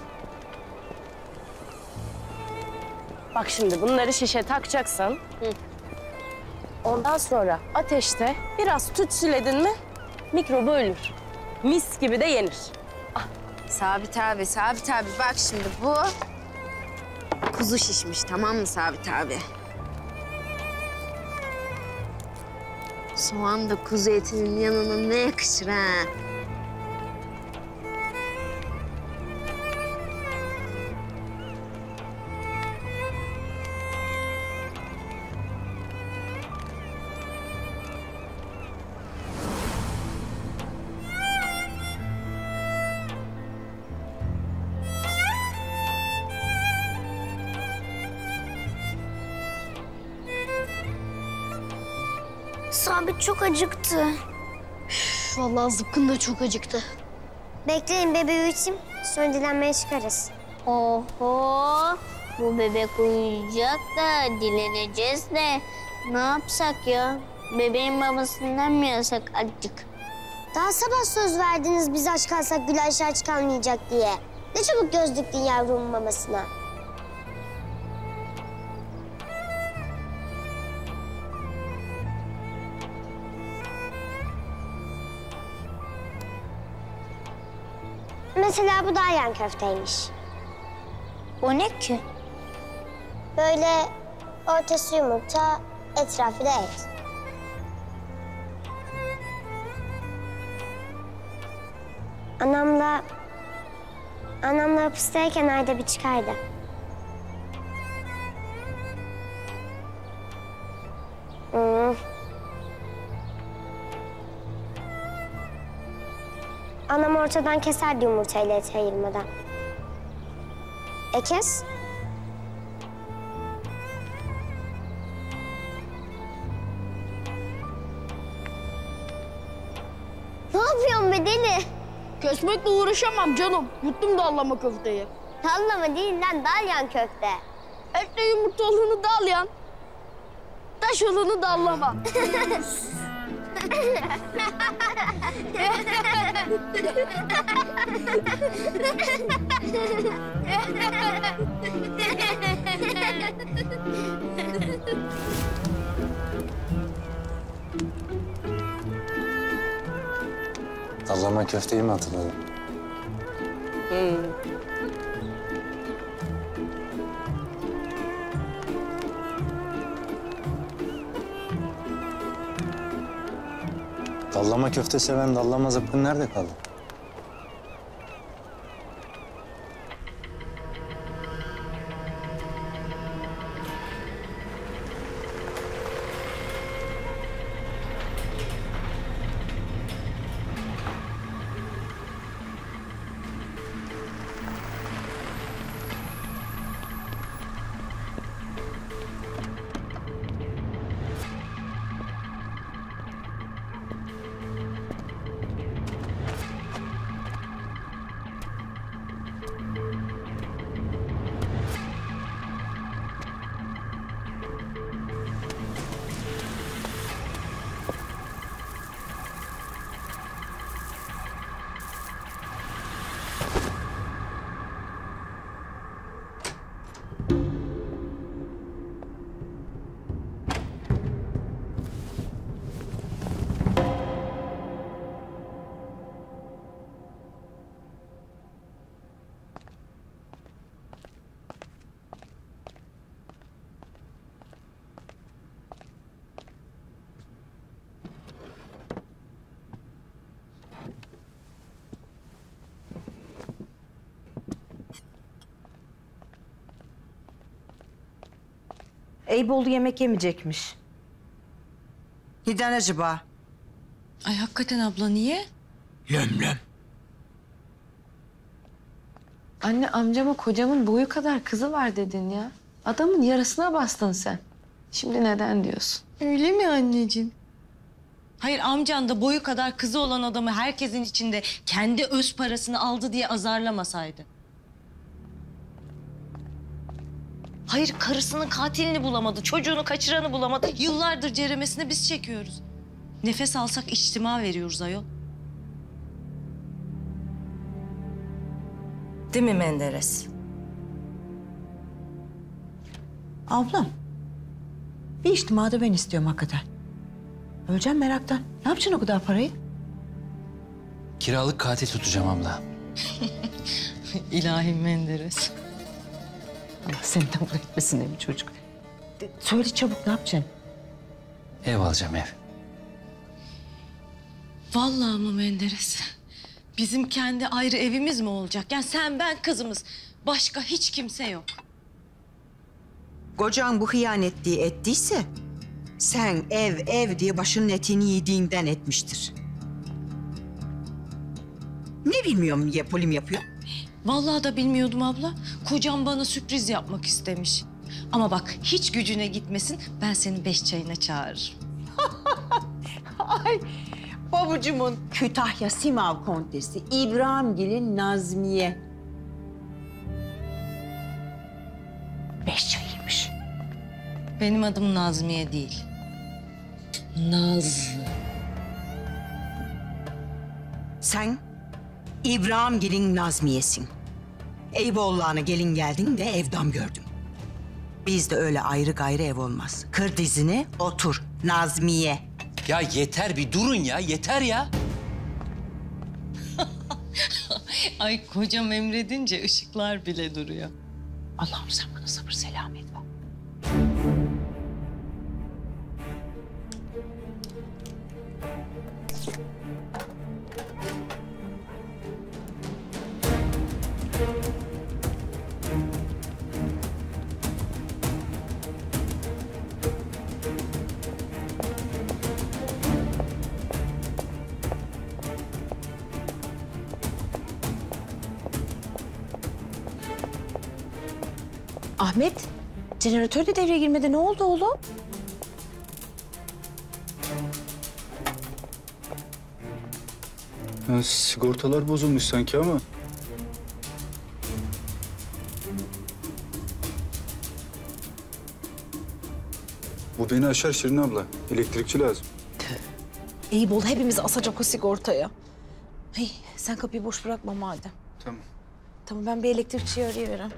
Bak şimdi bunları şişe takacaksın. Ondan sonra ateşte biraz tütsüledin mi mikrobu ölür. Mis gibi de yenir. Sabit abi, Sabit abi. Bak şimdi bu kuzu şişmiş, tamam mı Sabit abi? Soğan da kuzu etinin yanına ne yakışır ha? Sabit çok acıktı. Üf, vallahi Zıpkın da çok acıktı. Bekleyin bebeği için, sonra dilenmeye çıkarız. Oho, bu bebek uyuyacak da dileneceğiz de ne yapsak ya? Bebeğin babasından mı yasak azıcık? Daha sabah söz verdiniz biz aç kalsak Gül Ayşe aç kalmayacak diye. Ne çabuk göz diktin yavrumun mamasına. Mesela bu dalyan köfteymiş. O ne ki? Böyle ortası yumurta, etrafı da et. Anamla hapisteyken ayda bir çıkardı. Anam ortadan keserdi yumurtayla eti ayırmadan. Kes. Ne yapıyorsun be deli? Kesmekle uğraşamam canım. Yuttum dallama köfteyi. Dallama değil lan, dalyan köfte. Etle yumurta olanı dalyan. Taş olanı dallama. Dallama köfteyi mi hatırladın? Dallama köfte seven dallama zıpkın nerede kaldı? Eyüboğlu yemek yemeyecekmiş. Neden acaba? Ay hakikaten abla niye? Löm. Anne amcama kocamın boyu kadar kızı var dedin ya. Adamın yarısına bastın sen. Şimdi neden diyorsun? Öyle mi anneciğim? Hayır amcan da boyu kadar kızı olan adamı herkesin içinde kendi öz parasını aldı diye azarlamasaydı. Hayır karısının katilini bulamadı, çocuğunu kaçıranı bulamadı. Yıllardır ceremesini biz çekiyoruz. Nefes alsak içtima veriyoruz ayol. Değil mi Menderes? Ablam. Bir içtimada ben istiyorum hakikaten. Öleceğim meraktan. Ne yapacaksın o kadar parayı? Kiralık katil tutacağım abla. İlahi Menderes. Allah seni de mutlu etmesin değil mi çocuk? Söyle çabuk ne yapacaksın? Ev alacağım ev. Vallahi mı Menderes? Bizim kendi ayrı evimiz mi olacak? Yani sen, ben, kızımız. Başka hiç kimse yok. Kocan bu hıyanetliği ettiyse... sen ev diye başının etini yediğinden etmiştir. Ne bilmiyorum niye polim yapıyor? Vallahi da bilmiyordum abla. Kocam bana sürpriz yapmak istemiş. Ama bak hiç gücüne gitmesin. Ben seni 5 çayına çağırırım. Ay babucumun Kütahya Simav Kontesi İbrahimgil'in Nazmiye. 5 çayıymış. Benim adım Nazmiye değil. Nazlı. Sen İbrahimgil'in Nazmiye'sin. Eyüboğlu'na gelin geldin de evdam gördüm. Bizde öyle ayrı gayrı ev olmaz. Kır dizini, otur. Nazmiye. Ya yeter bir durun ya, yeter ya. Ay kocam emredince ışıklar bile duruyor. Allah'ım sen bana sabır selamet ver. Ahmet, jeneratör de devreye girmedi. Ne oldu oğlum? Ya, sigortalar bozulmuş sanki ama. Bu beni aşar Şirin abla. Elektrikçi lazım. İyi bol hepimizi asacak o sigortaya. Hey, sen kapıyı boş bırakma madem. Tamam. Tamam ben bir elektrikçiyi arayıverem.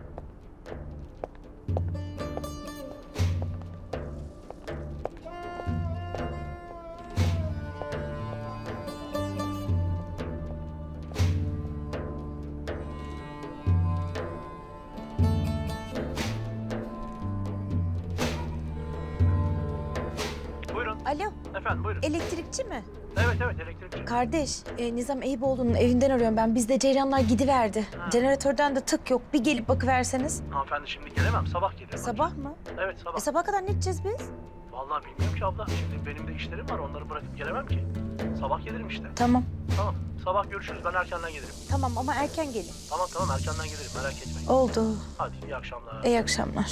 Buyurun. Alo. Efendim buyurun. Elektrikçi mi? Evet elektrikçi. Kardeş, Nizam Eyüboğlu'nun evinden arıyorum ben. Bizde ceyranlar gidiverdi. Jeneratörden de tık yok. Bir gelip bakıverseniz. Hanımefendi şimdi gelemem, sabah gelirim. Sabah mı? Evet sabah. Sabaha kadar ne edeceğiz biz? Vallahi bilmiyorum ki abla. Şimdi benim de işlerim var, onları bırakıp gelemem ki. Sabah gelirim işte. Tamam. Tamam, sabah görüşürüz, ben erkenden gelirim. Tamam ama erken gelin. Tamam erkenden gelirim, merak etmeyin. Oldu. Hadi iyi akşamlar. İyi akşamlar.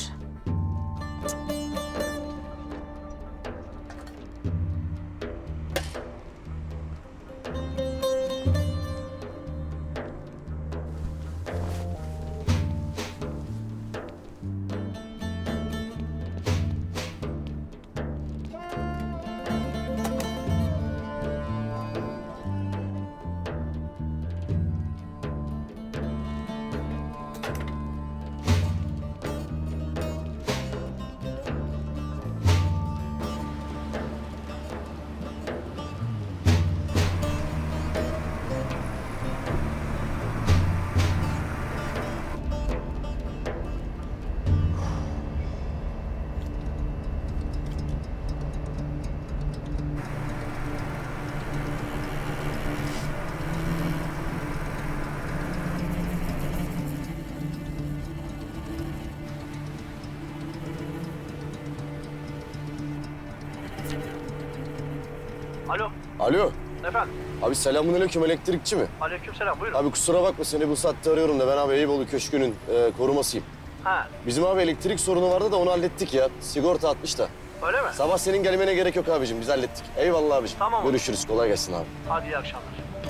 Alo. Alo. Efendim. Abi selamünaleyküm, elektrikçi mi? Aleykümselam, buyurun. Abi kusura bakma, seni bu saatte arıyorum da ben abi Eyüboğlu Köşkü'nün korumasıyım. Ha. Bizim abi elektrik sorunu vardı da onu hallettik ya. Sigorta atmış da. Öyle mi? Sabah senin gelmene gerek yok abicim, biz hallettik. Eyvallah abicim. Tamam. Görüşürüz, kolay gelsin abi. Hadi iyi akşamlar.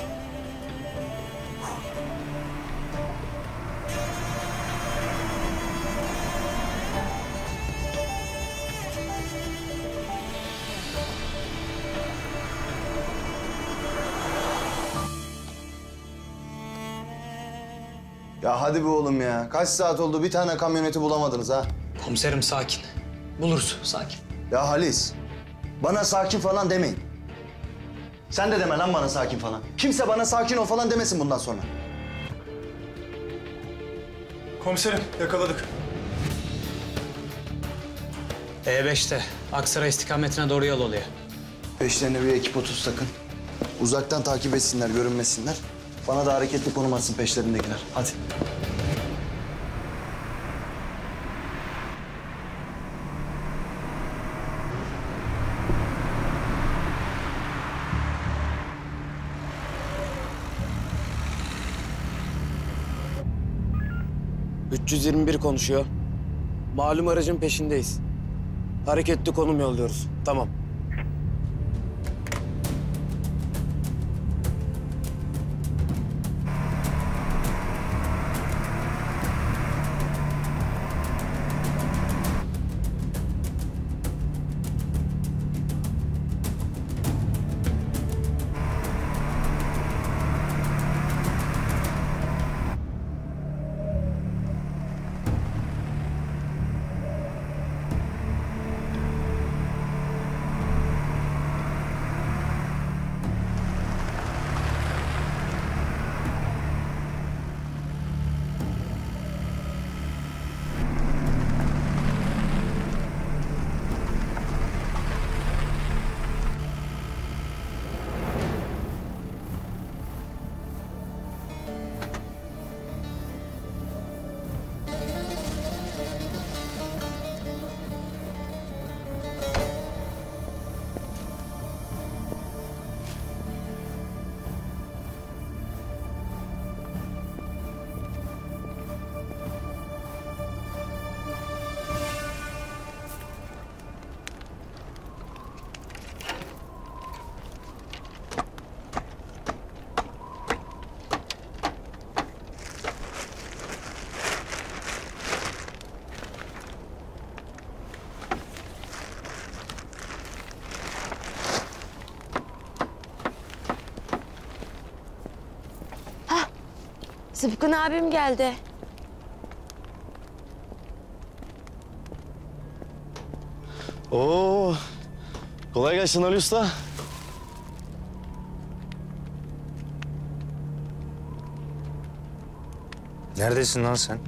Ya hadi be oğlum ya. Kaç saat oldu bir tane kamyoneti bulamadınız ha? Komiserim sakin. Buluruz, sakin. Ya Halis, bana sakin falan demeyin. Sen de deme lan bana sakin falan. Kimse bana sakin ol falan demesin bundan sonra. Komiserim yakaladık. E5'te Aksaray istikametine doğru yol oluyor. Peşlerine bir ekip 30 takın. Uzaktan takip etsinler, görünmesinler. Bana da hareketli konum atsın peşlerindekiler. Hadi. ...321 konuşuyor. Malum aracın peşindeyiz. Hareketli konum yolluyoruz. Tamam. Zıpkın abim geldi. Oo, kolay gelsin Ali Usta. Neredesin lan sen?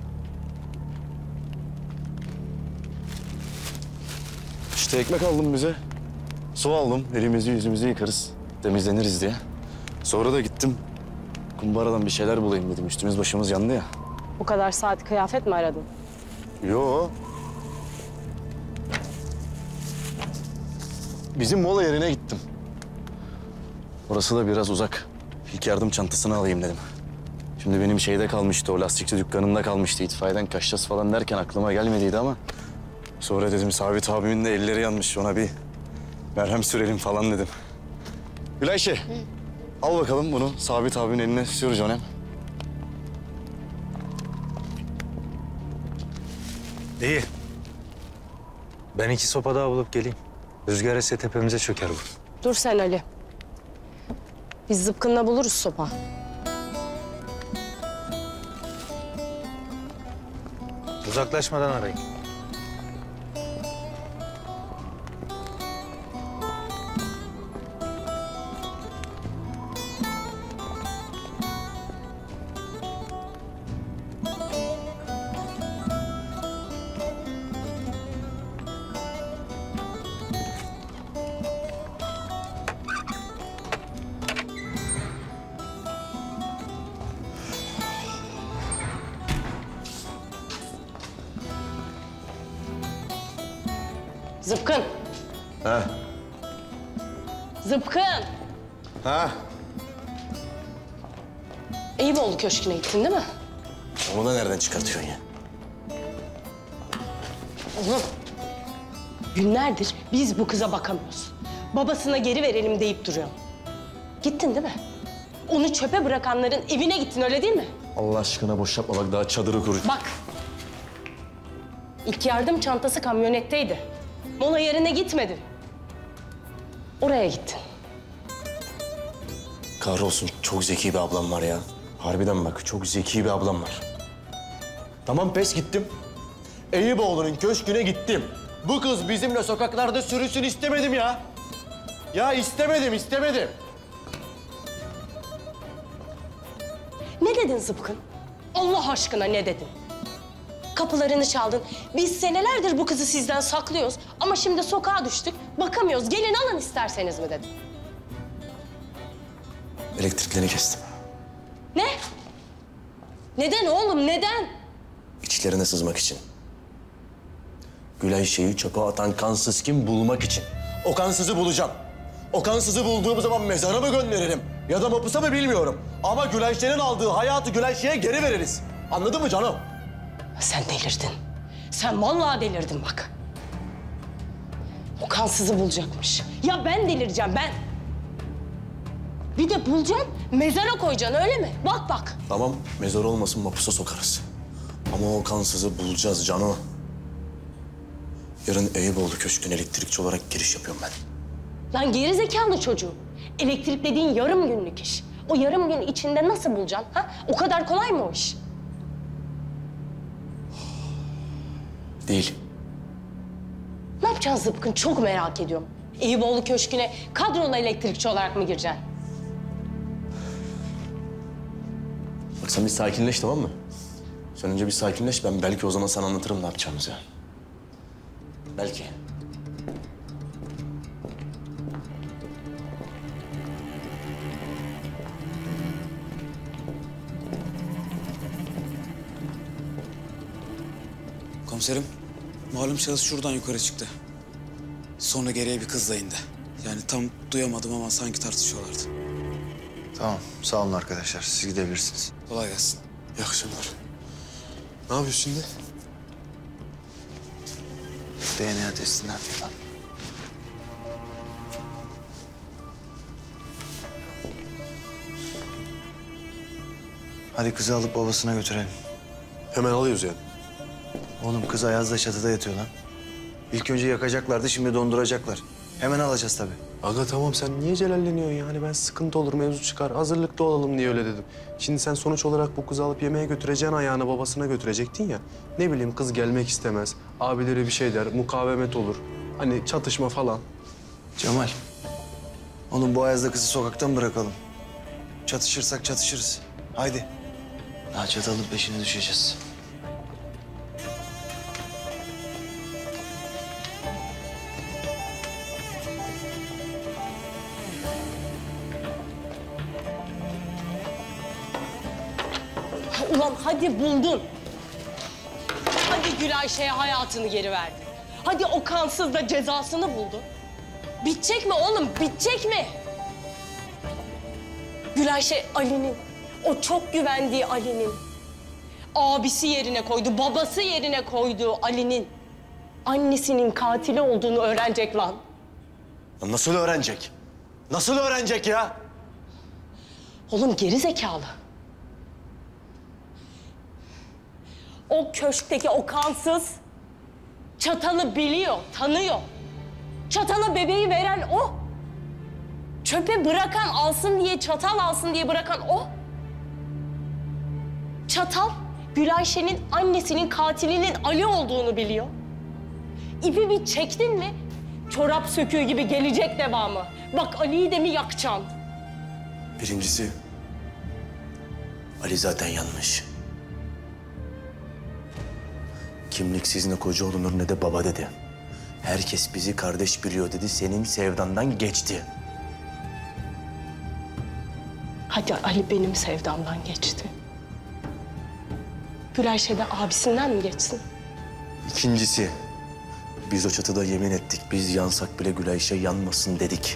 İşte ekmek aldım bize. Su aldım. Elimizi yüzümüzü yıkarız. Temizleniriz diye. Sonra da gittim. Kumbaradan bir şeyler bulayım dedim. Üstümüz başımız yandı ya. Bu kadar saat kıyafet mi aradın? Yo. Bizim mola yerine gittim. Orası da biraz uzak. İlk yardım çantasını alayım dedim. Şimdi benim şeyde kalmıştı, o lastikçi dükkanında kalmıştı. İtfaiyeden kaçacağız falan derken aklıma gelmediydi ama... Sonra dedim Sabit abimin de elleri yanmış, ona bir merhem sürelim falan dedim. Gülayşe, al bakalım bunu. Sabit abimin eline sür Canem. İyi. Ben 2 sopa daha bulup geleyim. Rüzgar esse tepemize çöker bu. Dur sen Ali. Biz zıpkınla buluruz sopa. Uzaklaşmadan arayın. Zıpkın. Ha. Zıpkın. Ha. Eyüboğlu Köşkü'ne gittin değil mi? Onu da nereden çıkartıyorsun ya? Oğlum. Günlerdir biz bu kıza bakamıyoruz. Babasına geri verelim deyip duruyor. Gittin değil mi? Onu çöpe bırakanların evine gittin öyle değil mi? Allah aşkına boş yapma bak daha çadırı kur. Bak. İlk yardım çantası kamyonetteydi. Mola yerine gitmedin. Oraya gittin. Kahrolsun çok zeki bir ablam var ya. Harbiden bak çok zeki bir ablam var. Tamam pes gittim. Eyüboğlu'nun köşküne gittim. Bu kız bizimle sokaklarda sürüsün istemedim ya. Ya istemedim. Ne dedin Zıpkın? Allah aşkına ne dedin? Kapılarını çaldın. Biz senelerdir bu kızı sizden saklıyoruz. Ama şimdi sokağa düştük. Bakamıyoruz. Gelin alın isterseniz mi dedin? Elektriklerini kestim. Ne? Neden oğlum neden? İçlerine sızmak için. Gülayşe'yi çöpe atan kansız kim bulmak için. O kansızı bulacağım. O kansızı bulduğum zaman mezara mı gönderirim? Ya da mapusa mı bilmiyorum. Ama Gülayşe'nin aldığı hayatı Gülayşe'ye geri veririz. Anladın mı canım? Sen delirdin. Sen vallahi delirdin bak. O kansızı bulacakmış. Ya ben delireceğim ben. Bir de bulacaksın, mezara koyacaksın öyle mi? Bak. Tamam, mezar olmasın mapusa sokarız. Ama o kansızı bulacağız Cano. Yarın Eyüboğlu Köşkü'ne elektrikçi olarak giriş yapıyorum ben. Lan geri zekalı çocuğu. Elektrik dediğin yarım günlük iş. O yarım gün içinde nasıl bulacaksın? Ha? O kadar kolay mı o iş? Değil. Ne yapacaksın Zıpkın? Çok merak ediyorum. Eyüboğlu Köşkü'ne kadrolu elektrikçi olarak mı gireceksin? Bak sen bir sakinleş tamam mı? Sen önce bir sakinleş, ben belki o zaman sana anlatırım ne yapacağımızı. Belki. Komiserim, malum şahıs şuradan yukarı çıktı. Sonra geriye bir kızla indi. Yani tam duyamadım ama sanki tartışıyorlardı. Tamam, sağ olun arkadaşlar. Siz gidebilirsiniz. Kolay gelsin. İyi akşamlar. Ne yapıyorsun şimdi? DNA testinden falan. Hadi kızı alıp babasına götürelim. Hemen alıyoruz yani. Oğlum kız Ayaz'la çatıda yatıyor lan. İlk önce yakacaklardı, şimdi donduracaklar. Hemen alacağız tabii. Aga tamam sen niye celalleniyorsun ya? Hani ben sıkıntı olur, mevzu çıkar, hazırlıklı olalım diye öyle dedim. Şimdi sen sonuç olarak bu kızı alıp yemeğe götüreceksin, ayağına babasına götürecektin ya. Ne bileyim kız gelmek istemez, abileri bir şey der, mukavemet olur. Hani çatışma falan. Cemal, oğlum bu ayazda kızı sokakta mı bırakalım? Çatışırsak çatışırız. Haydi. Daha Çatal'ın peşine düşeceğiz. Ulan hadi buldun. Hadi Gülayşe'ye hayatını geri verdin. Hadi o kansız da cezasını buldu. Bitecek mi oğlum, bitecek mi? Gülayşe Ali'nin, o çok güvendiği Ali'nin, abisi yerine koydu, babası yerine koyduğu Ali'nin, annesinin katili olduğunu öğrenecek lan. Nasıl öğrenecek? Nasıl öğrenecek ya? Oğlum geri zekalı. O köşkteki o kansız Çatal'ı biliyor, tanıyor. Çatal'a bebeği veren o. Çöpe bırakan alsın diye, Çatal alsın diye bırakan o. Çatal, Gülayşe'nin annesinin katilinin Ali olduğunu biliyor. İpi bir çektin mi, çorap söküğü gibi gelecek devamı. Bak Ali'yi de mi yakacaksın? Birincisi, Ali zaten yanlış. Kimliksiz ne koca olunur ne de baba dedi. Herkes bizi kardeş biliyor dedi, senin sevdandan geçti. Hadi Ali benim sevdamdan geçti. Gülayşe de abisinden mi geçsin? İkincisi, biz o çatıda yemin ettik, biz yansak bile Gülayşe yanmasın dedik.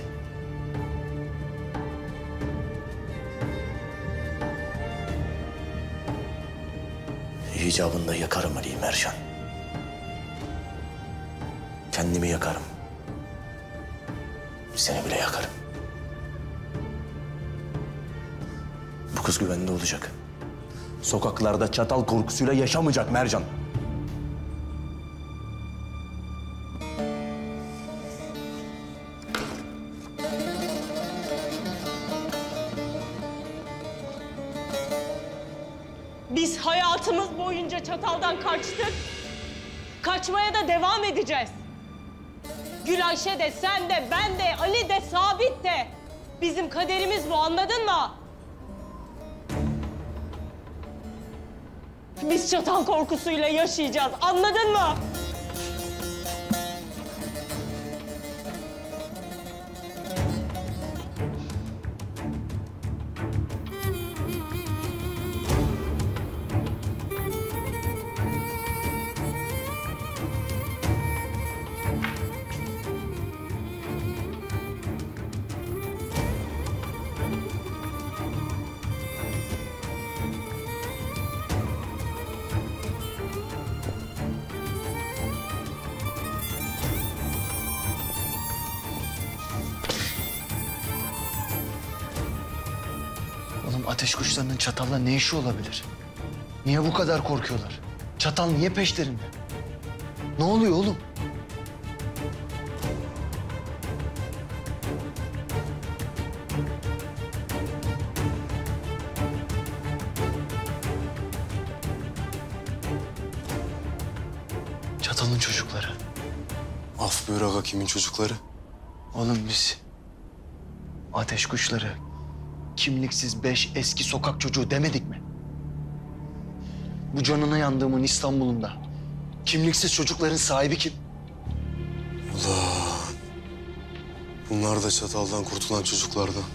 İcabında yakarım Ali'yi Mercan. Kendimi yakarım. Seni bile yakarım. Bu kız güvende olacak. Sokaklarda Çatal korkusuyla yaşamayacak Mercan. Biz hayatımız boyunca Çatal'dan kaçtık. Kaçmaya da devam edeceğiz. Gülayşe de, sen de, ben de, Ali de, Sabit de. Bizim kaderimiz bu, anladın mı? Biz Çatal korkusuyla yaşayacağız, anladın mı? Oğlum ateş kuşlarının Çatal'la ne işi olabilir? Niye bu kadar korkuyorlar? Çatal niye peşlerinde? Ne oluyor oğlum? Çatal'ın çocukları. Af buyur aga, kimin çocukları? Oğlum biz ateş kuşları, kimliksiz 5 eski sokak çocuğu demedik mi? Bu canına yandığımın İstanbul'unda kimliksiz çocukların sahibi kim? Ulan. Bunlar da Çatal'dan kurtulan çocuklardan.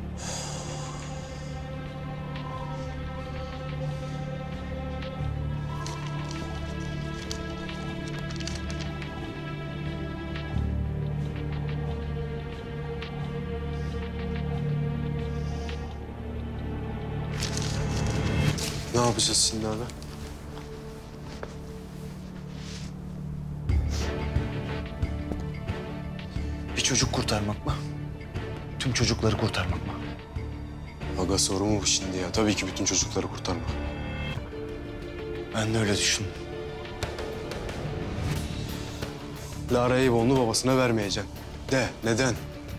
Ne yapacağız şimdi abi? Bir çocuk kurtarmak mı? Tüm çocukları kurtarmak mı? Aga soru mu bu şimdi ya? Tabii ki bütün çocukları kurtarmak. Ben de öyle düşündüm. Lara Eyüboğlu'nu babasına vermeyeceksin. De, neden?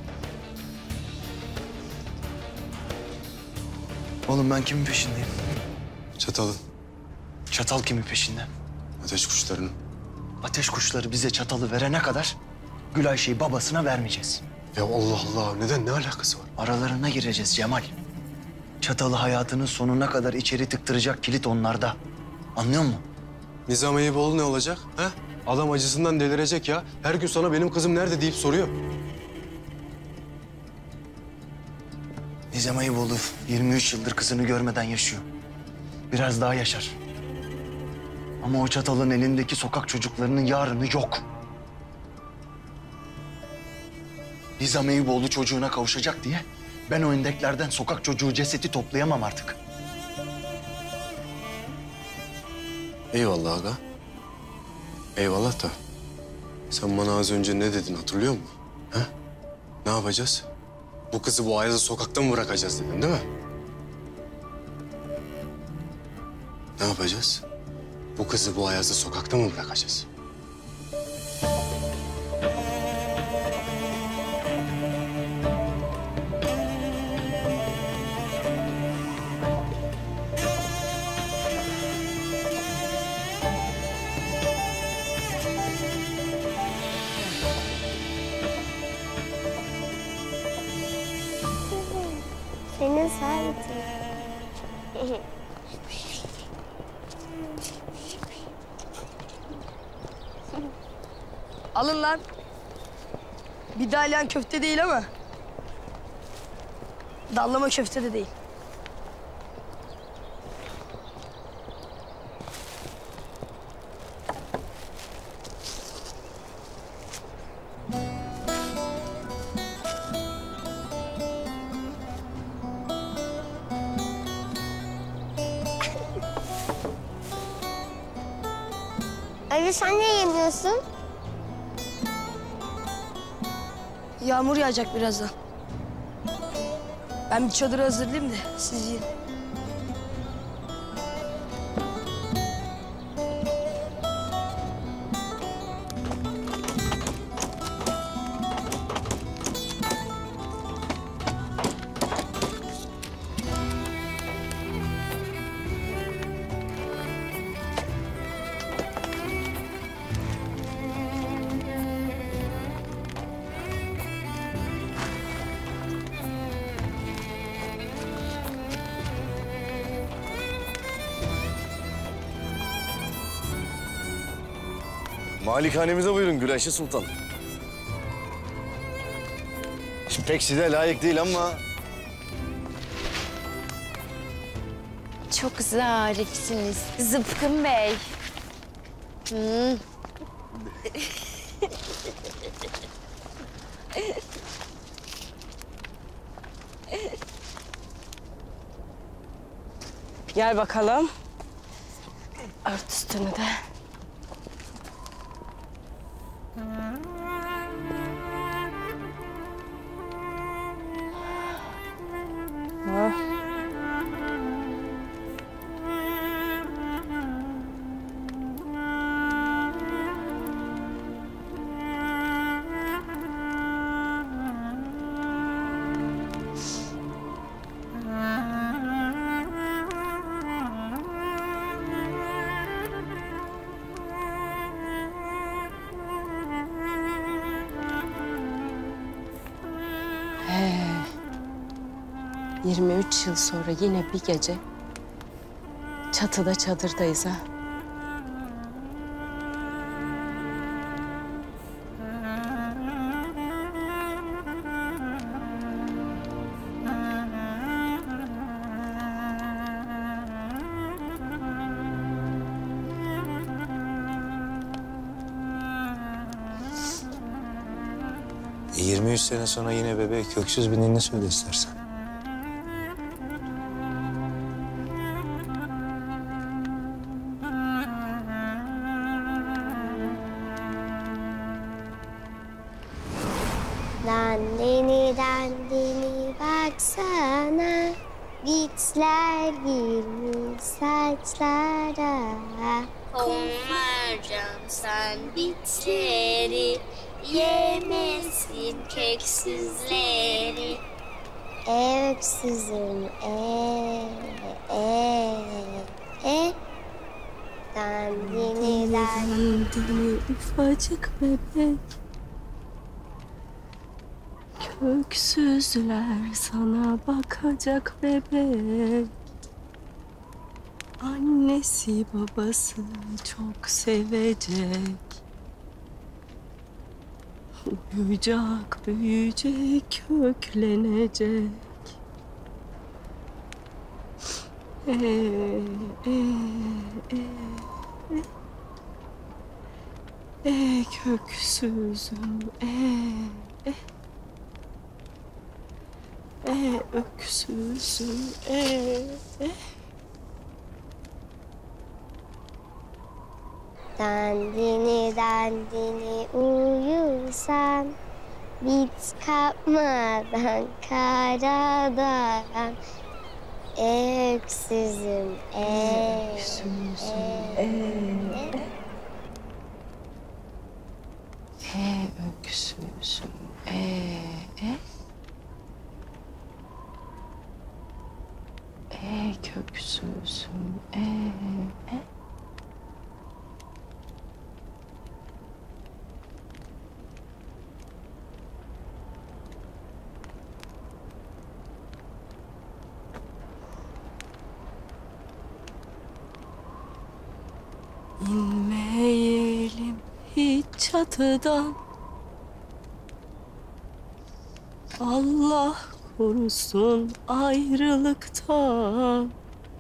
Oğlum ben kimin peşindeyim? Çatalın. Çatal kimin peşinde? Ateş kuşlarının. Ateş kuşları bize çatalı verene kadar Gülay şeyi babasına vermeyeceğiz. Ya Allah Allah, neden? Ne alakası var? Aralarına gireceğiz Cemal. Çatalı hayatının sonuna kadar içeri tıktıracak kilit onlarda. Anlıyor musun? Nizam Eyüboğlu ne olacak? Ha? Adam acısından delirecek ya. Her gün sana benim kızım nerede deyip soruyor. Nizam Eyüboğlu 23 yıldır kızını görmeden yaşıyor. Biraz daha yaşar. Ama o çatalın elindeki sokak çocuklarının yarını yok. Nizam Eyüboğlu çocuğuna kavuşacak diye ben o endeklerden sokak çocuğu cesedi toplayamam artık. Eyvallah aga. Eyvallah da. Sen bana az önce ne dedin hatırlıyor musun? Ha? Ne yapacağız? Bu kızı bu Ayaz'ı sokakta mı bırakacağız dedin değil mi? Ne yapacağız? Bu kızı bu Ayaz'ı sokakta mı bırakacağız? Senin saatin. Alın lan. Bir dalyan köfte değil ama dallama köfte de değil. Ali sen ne yemiyorsun? Yağmur yağacak birazdan. Ben bir çadırı hazırlayayım da siz yiyin. Malikanemize buyurun Gülayşe Sultan. Pek size layık değil ama... Çok zarifsiniz Zıpkın Bey. Gel bakalım. Ört üstünü de. He. 23 yıl sonra yine bir gece çatıda çadırdayız ha. E 23 sene sonra yine bebeğe köksüz bir ninni söyle istersen. Dandini baksana, bitler girmiş saçlara. Komarcan sen bitleri yemesin köksüzleri. Öksüzüm dandini Dandini ufacık bebek. Köksüzler sana bakacak bebek. Annesi babası çok sevecek. Uyuyacak, büyüyecek, köklenecek. Köksüzüm, öksüzüm, Dandini dandini uyursan, bit kapmadan karadan. Öksüzüm öksüzüm, köksüzüm, İnmeyelim hiç çatıdan. Allah korusun ayrılıktan.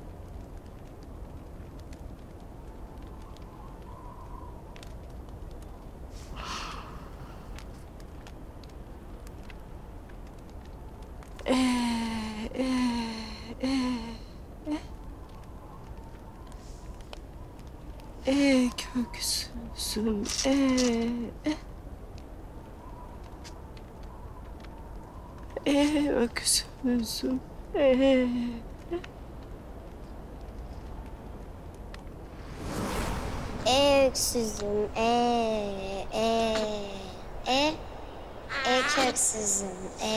Köksüzüm, öksüzüm, öksüzüm köksüzüm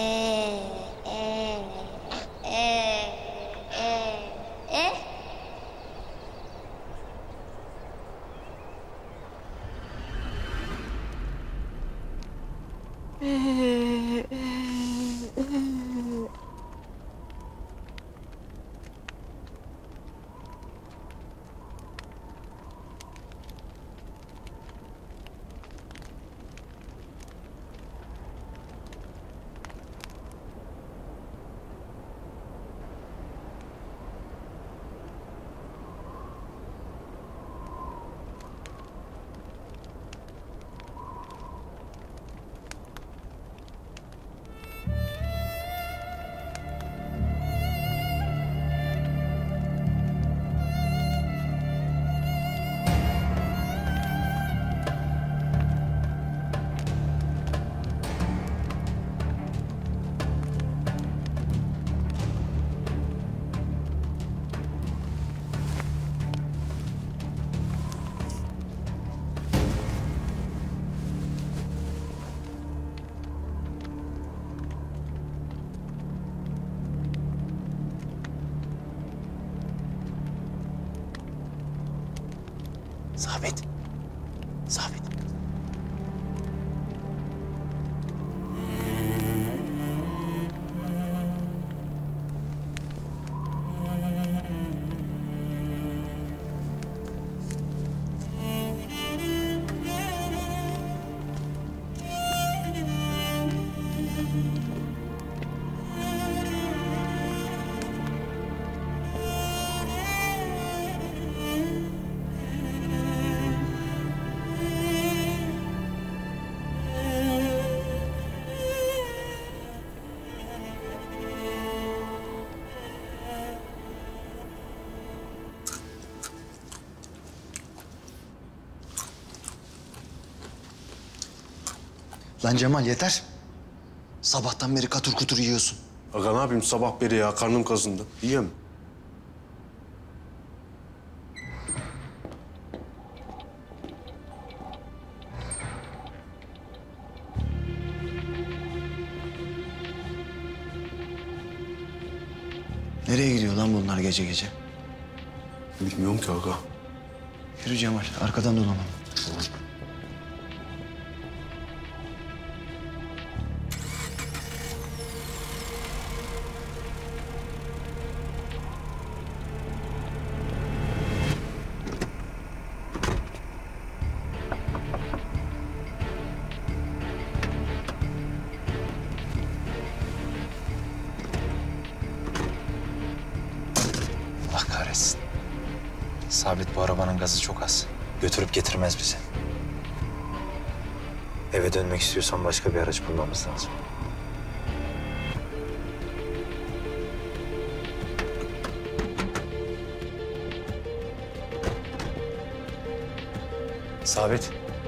Sabit. Sabit. Lan Cemal yeter. Sabahtan beri katır kutur yiyorsun. Aga ne yapayım sabah beri ya karnım kazındı. Yiyeyim. Nereye gidiyor lan bunlar gece gece? Bilmiyorum ki aga. Yürü Cemal, arkadan dolanalım. Allah kahretsin. Sabit bu arabanın gazı çok az. Götürüp getirmez bizi. Eve dönmek istiyorsan başka bir araç bulmamız lazım. Sabit.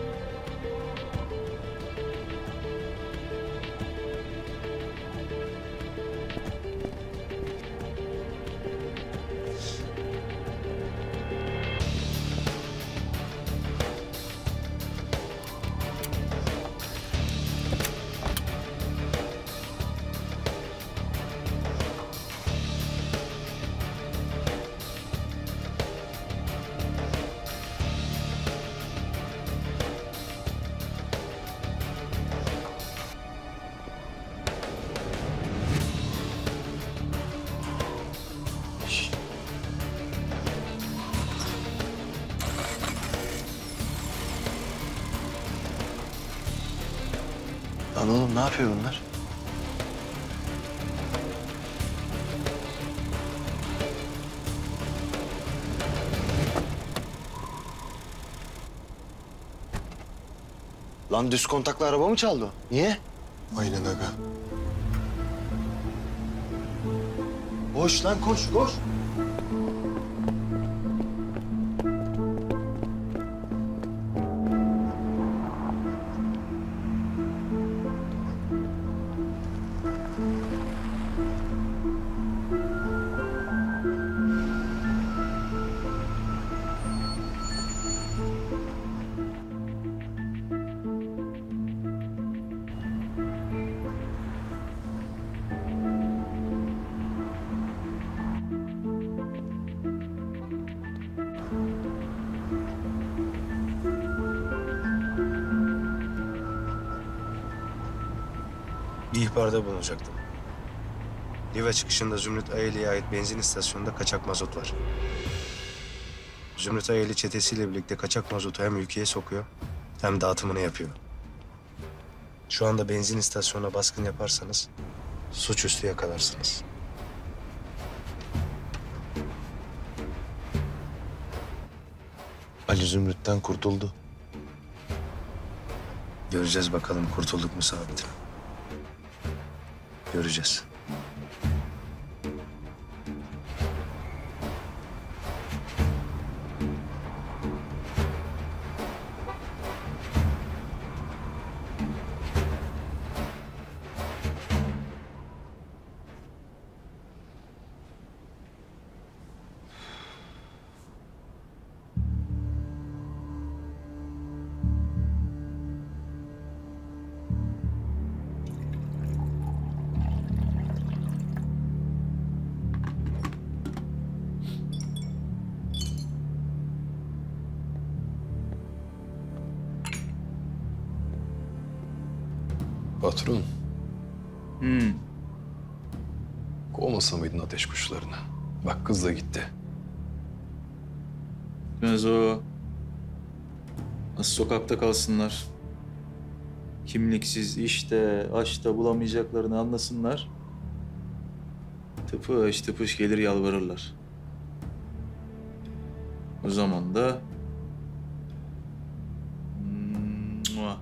Lan oğlum ne yapıyor bunlar? Lan düz kontaklı araba mı çaldı o? Niye? Aynen aga. Koş lan koş koş. Bir ihbarda bulunacaktım. Liva çıkışında Zümrüt Ayeli'ye ait benzin istasyonunda kaçak mazot var. Zümrüt Ayeli çetesiyle birlikte kaçak mazotu hem ülkeye sokuyor hem dağıtımını yapıyor. Şu anda benzin istasyonuna baskın yaparsanız suçüstü yakalarsınız. Ali Zümrüt'ten kurtuldu. Göreceğiz bakalım kurtulduk mu Sabit? Göreceğiz. Patron. Kovmasa mıydın ateş kuşlarını? Bak kız da gitti. Mezo. Nasıl sokakta kalsınlar? Kimliksiz işte, açta bulamayacaklarını anlasınlar. Tıpış tıpış gelir yalvarırlar. O zaman da... Mua.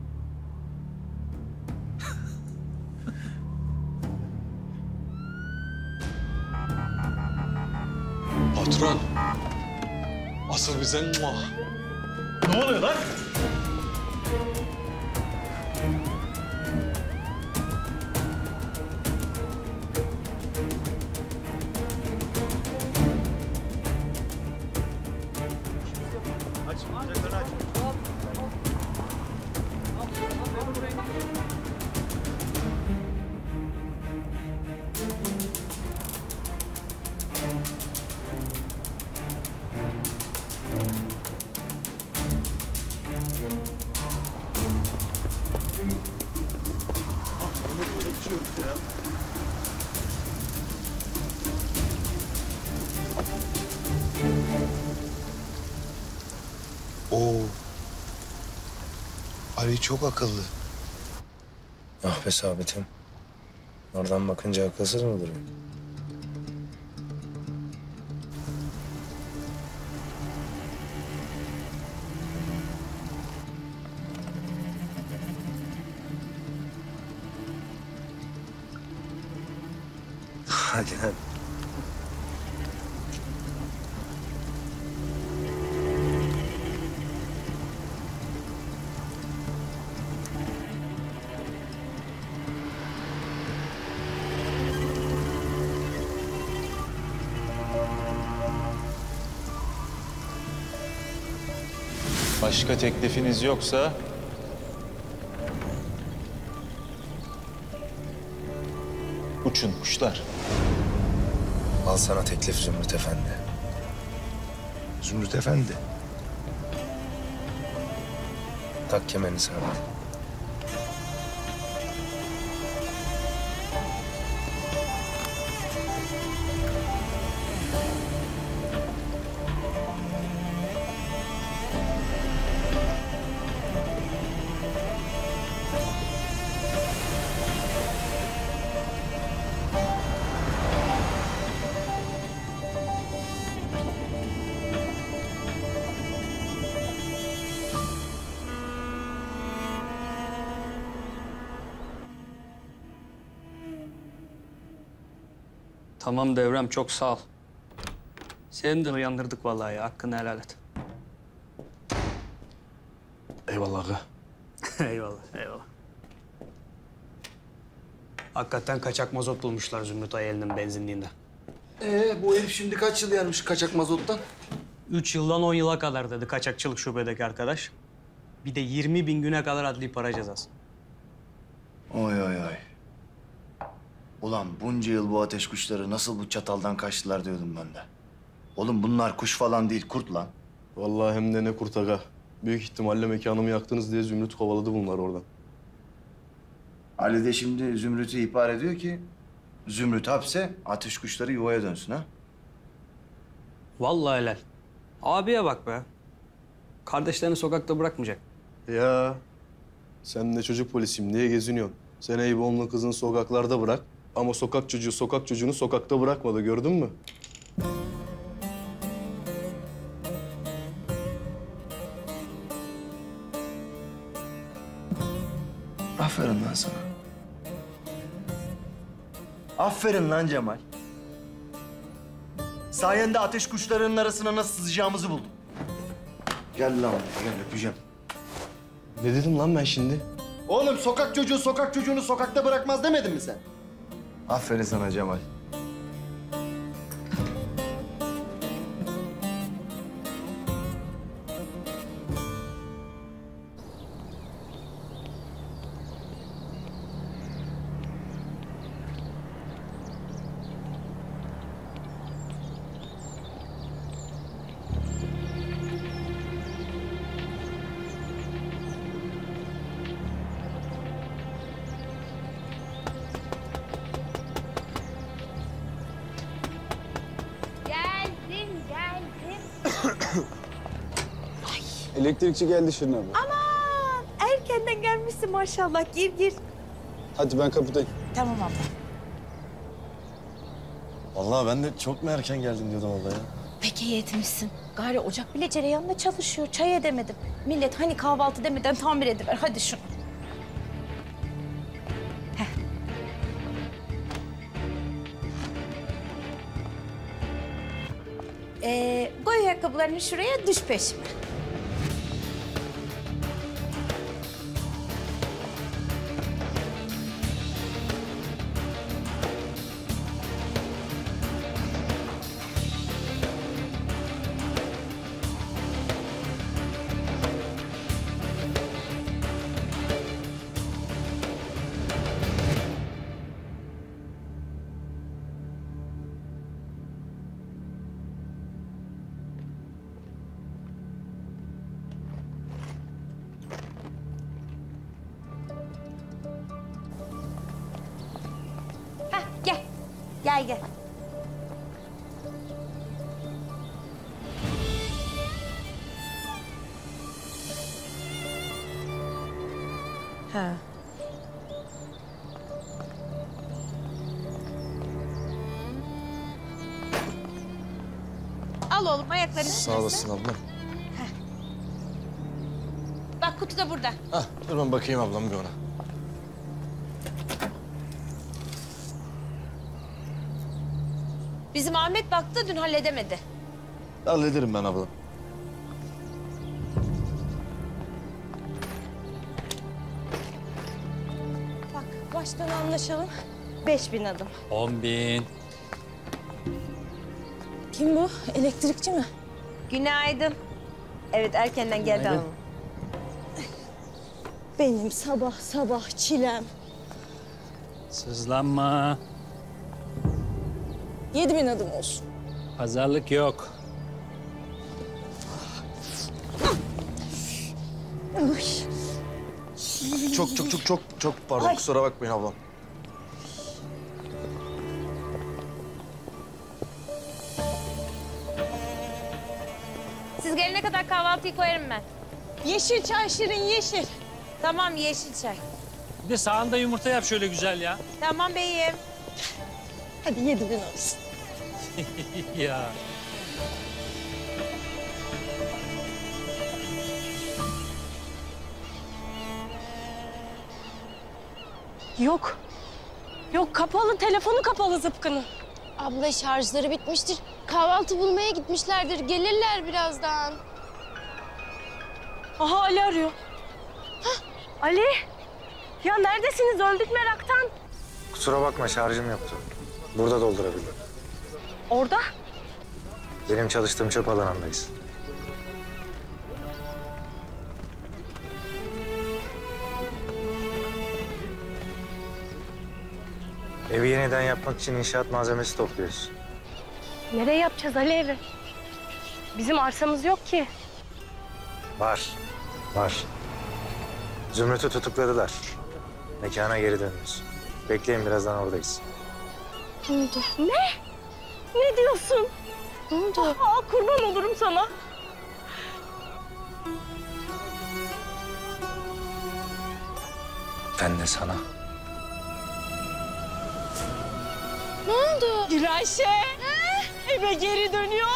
Patron. Asıl bize muah. Ne oluyor lan? Oo. Ali çok akıllı. Ah be Sabit'im. Oradan bakınca akılsız mı duruyor? Hadi lan. Başka teklifiniz yoksa uçun kuşlar. Al sana teklif Zümrüt Efendi. Zümrüt Efendi. Tak kemerini Sabit. Tamam Devrem, çok sağ ol. Seni de uyandırdık vallahi ya. Hakkını helal et. Eyvallah aga. Eyvallah, eyvallah. Hakikaten kaçak mazot bulmuşlar Zümrüt Ayeli'nin benzinliğinde. Bu herif şimdi kaç yıl yanmış kaçak mazottan? 3 yıldan 10 yıla kadar dedi kaçakçılık şubedeki arkadaş. Bir de 20.000 güne kadar adli para cezası. Oy oy oy. Ulan bunca yıl bu ateş kuşları nasıl bu çataldan kaçtılar diyordum ben de. Oğlum bunlar kuş falan değil, kurt lan. Vallahi hem de ne kurt aga. Büyük ihtimalle mekanımı yaktınız diye Zümrüt kovaladı bunlar oradan. Ali de şimdi Zümrüt'ü ihbar ediyor ki... Zümrüt hapse, ateş kuşları yuvaya dönsün ha. Vallahi helal. Abiye bak be. Kardeşlerini sokakta bırakmayacak. Ya sen de çocuk polisiyim diye geziniyorsun. Sen Eyüboğlu'nun kızını sokaklarda bırak. Ama sokak çocuğunu sokakta bırakmadı, gördün mü? Aferin lan sana. Aferin lan Cemal. Sayende ateş kuşlarının arasına nasıl sızacağımızı buldum. Gel lan buraya, gel öpeceğim. Ne dedim lan ben şimdi? Oğlum sokak çocuğunu sokakta bırakmaz demedin mi sen? Aferin sana Cemal. Elektrikçi geldi Şirin abla. Aman erkenden gelmişsin maşallah. Gir gir. Hadi ben kapıdayım. Tamam abla. Vallahi ben de çok mu erken geldim diyordum abla ya. Peki iyi etmişsin. Gari ocak bile cereyanla çalışıyor. Çay edemedim. Millet hani kahvaltı demeden tamir ediver. Hadi şunu. Koy ayakkabılarını şuraya, düş peşime. Ha. Al oğlum ayaklarını. Sağ olasın ablam. Bak kutu da burada. Hah, dur ben bakayım ablam bir ona. Bizim Ahmet baktı dün halledemedi. Hallederim ben ablam. Bak baştan anlaşalım. 5000 adım. 10.000. Kim bu? Elektrikçi mi? Günaydın. Evet erkenden geldi Günaydın. hanım. Benim sabah sabah çilem. Sızlanma. 7000 adım olsun. Pazarlık yok. Çok pardon. Ay. Kusura bakmayın ablam. Siz gelene kadar kahvaltıyı koyarım ben. Yeşil çay Şirin yeşil. Tamam yeşil çay. Bir de sağında yumurta yap şöyle güzel ya. Tamam beyim. Hadi 7000 olsun. Ya. Yok. Yok kapalı, telefonu kapalı zıpkının. Abla şarjları bitmiştir. Kahvaltı bulmaya gitmişlerdir. Gelirler birazdan. Aha Ali arıyor. Hah, Ali. Ya neredesiniz? Öldük meraktan. Kusura bakma şarjım yoktu. Burada doldurabildim. Orada. Benim çalıştığım çöp alanındayız. Evi yeniden yapmak için inşaat malzemesi topluyoruz. Nereye yapacağız Ali evi? Bizim arsamız yok ki. Var. Zümrüt'ü tutukladılar. Mekana geri dönüyoruz. Bekleyin birazdan oradayız. Ne oldu? Ne? Ne diyorsun? Ne oldu? Aa, kurban olurum sana. Ben de sana. Ne oldu? Gülayşe. Eve geri dönüyor.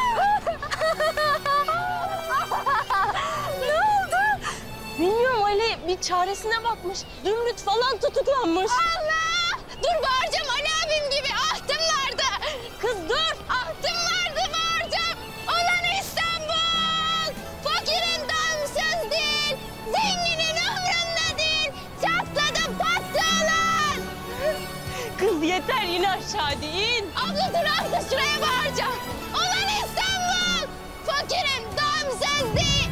Ne oldu? Bilmiyorum Ali. Bir çaresine bakmış. Zümrüt falan tutuklanmış. Allah! Dur bağıracağım Ali abim gibi. Ahtım vardı. Kız dur. Ahtım vardı bağıracağım. Olan İstanbul. Fakirin damsız değil. Zenginin umrunda değil. Çatladı battı olan. Kız yeter yine aşağı değil. Abla dur abla şuraya bağıracağım. Olan İstanbul. Fakirin damsız değil.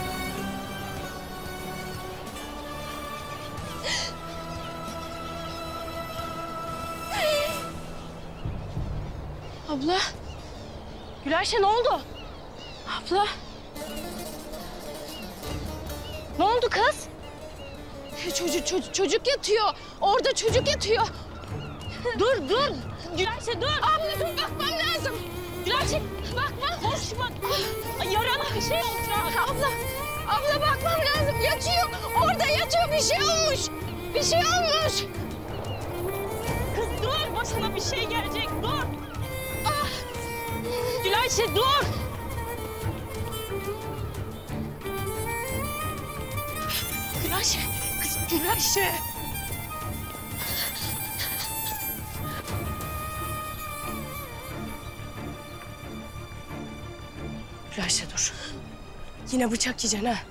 Abla. Gülayşe ne oldu? Abla. Ne oldu kız? Çocuk yatıyor. Orada çocuk yatıyor. Dur. Gülayşe dur. Abla dur bakmam lazım. Gülayşe bakma. Hoş bak. Ay, yaralı bir şey olmuş. Abla bakmam lazım. Yatıyor. Orada yatıyor. Bir şey olmuş. Bir şey olmuş. Kız dur. Başına bir şey gelecek. Dur. Ah. Gülayşe dur. Gülayşe. Kız Gülayşe. Gülayşe dur. Yine bıçak yiyeceksin ha.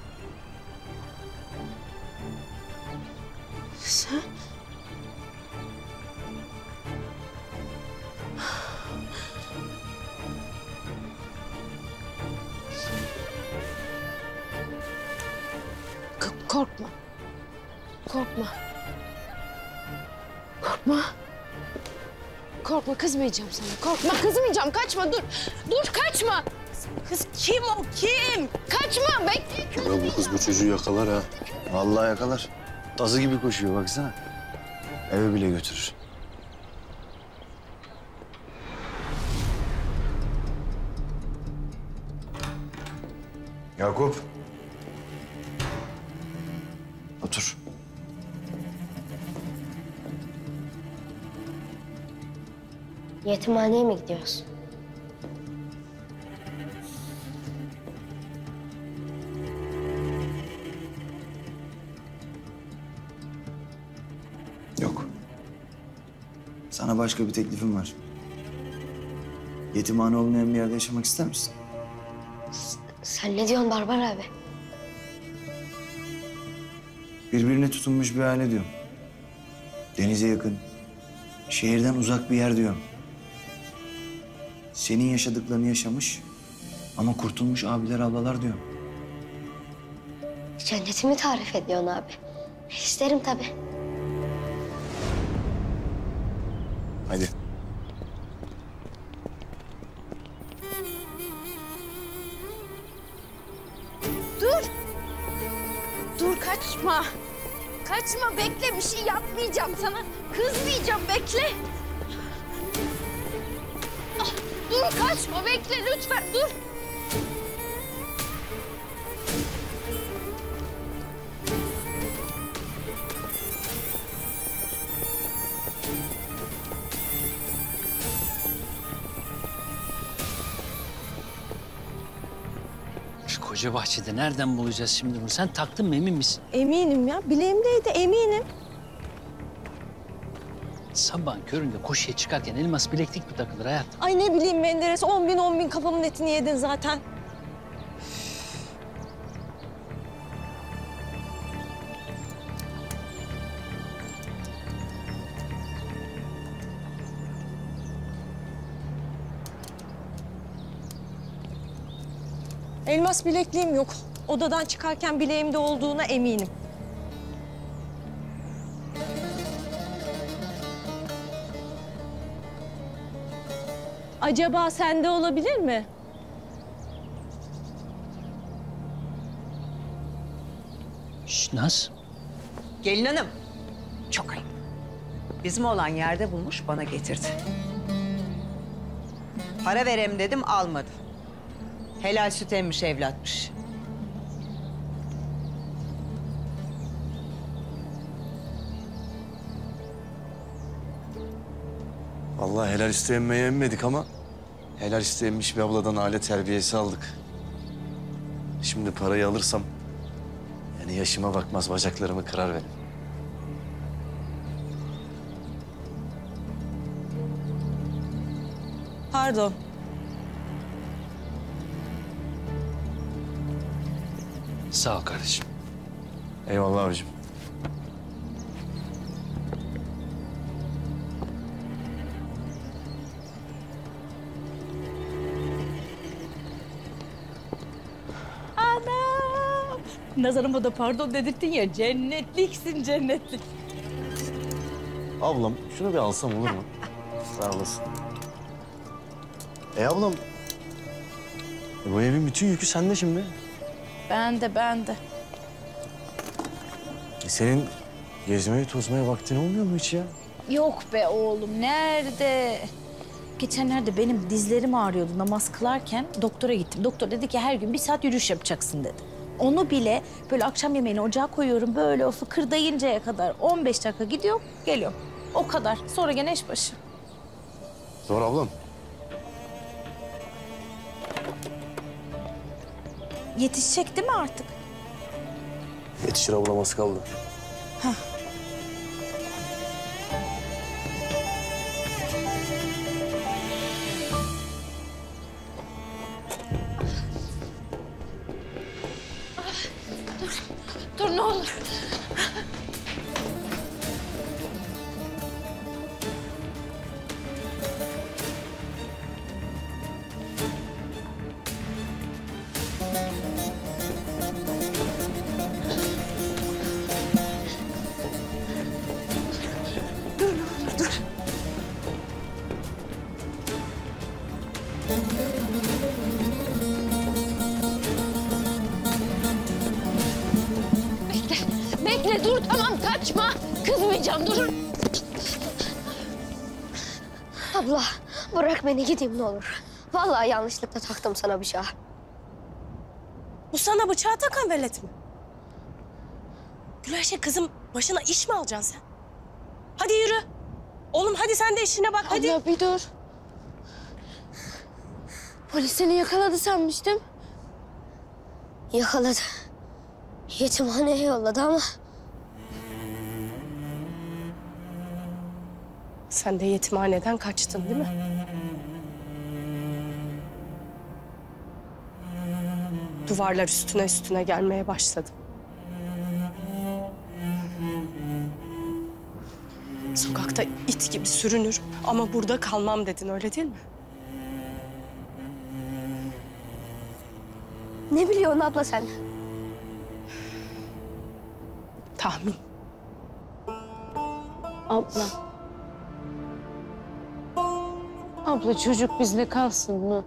Sen? Korkma. Korkma kızmayacağım sana. Korkma kızmayacağım. Kaçma dur. Dur kaçma. Kız kim o kim? Kaçma bekle. Ya bu kız bu çocuğu yakalar ha. Vallahi yakalar. Tazı gibi koşuyor baksana. Eve bile götürür. Yakup. Otur. Yetimhaneye mi gidiyoruz? Yok. Sana başka bir teklifim var. Yetimhane olmayan bir yerde yaşamak ister misin? Sen ne diyorsun Barbar abi? Birbirine tutunmuş bir aile diyorum. Denize yakın, şehirden uzak bir yer diyorum. Senin yaşadıklarını yaşamış ama kurtulmuş abiler ablalar diyorum. Cenneti mi tarif ediyorsun abi? İsterim tabii. Hadi. Dur. Dur kaçma. Kaçma bekle bir şey yapmayacağım sana. Kızmayacağım bekle. Ah, dur kaçma bekle lütfen dur. Şu koca bahçede nereden bulacağız şimdi bunu? Sen taktın mı emin misin? Eminim ya. Bileğimdeydi eminim. Sabahın köründe koşuya çıkarken elmas bileklik mi takılır hayat? Ay ne bileyim Menderes. 10 bin kafamın etini yedin zaten. Elmas bilekliğim yok. Odadan çıkarken bileğimde olduğuna eminim. Acaba sende olabilir mi? Şş, Naz. Gelin hanım, çok ayıp. Bizim olan yerde bulmuş, bana getirdi. Para verem dedim, almadı. Helal süt emmiş evlatmış. Vallahi helal üstü emmeye emmedik ama helal üstü emmiş bir abladan aile terbiyesi aldık. Şimdi parayı alırsam yani yaşıma bakmaz bacaklarımı kırar benim. Pardon. Sağ ol kardeşim. Eyvallah abicim. Anam! Nazarıma da pardon dedirttin ya. Cennetliksin cennetlik. Ablam şunu bir alsam olur mu? Sağ olasın. Ablam. Bu evin bütün yükü sende şimdi. Ben de. Senin gezmeye tozmaya vaktin olmuyor mu hiç ya? Yok be oğlum, nerede? Geçenlerde benim dizlerim ağrıyordu namaz kılarken doktora gittim. Doktor dedi ki her gün 1 saat yürüyüş yapacaksın dedi. Onu bile böyle akşam yemeğini ocağa koyuyorum böyle o fıkırdayıncaya kadar 15 dakika gidiyorum, geliyorum. O kadar. Sonra gene iş başı. Zor ablam. Yetişecek değil mi artık? Yetişir ablaması kaldı. Hah. Dur ne olur. Bekle dur tamam kaçma. Kızmayacağım dur. Abla bırak beni gideyim ne olur. Vallahi yanlışlıkla taktım sana bıçağı. Bu sana bıçağı takan velet mi? Gülayşe kızım başına iş mi alacaksın sen? Hadi yürü. Oğlum hadi sen de işine bak hadi. Abla bir dur. Polis seni yakaladı sanmıştım. Yakaladı. Yetimhaneye yolladı ama... Sen de yetimhaneden kaçtın değil mi? Duvarlar üstüne üstüne gelmeye başladı. Sokakta it gibi sürünür ama burada kalmam dedin, öyle değil mi? Ne biliyorsun abla sen? Tahmin. Abla. Abla çocuk bizle kalsın mı?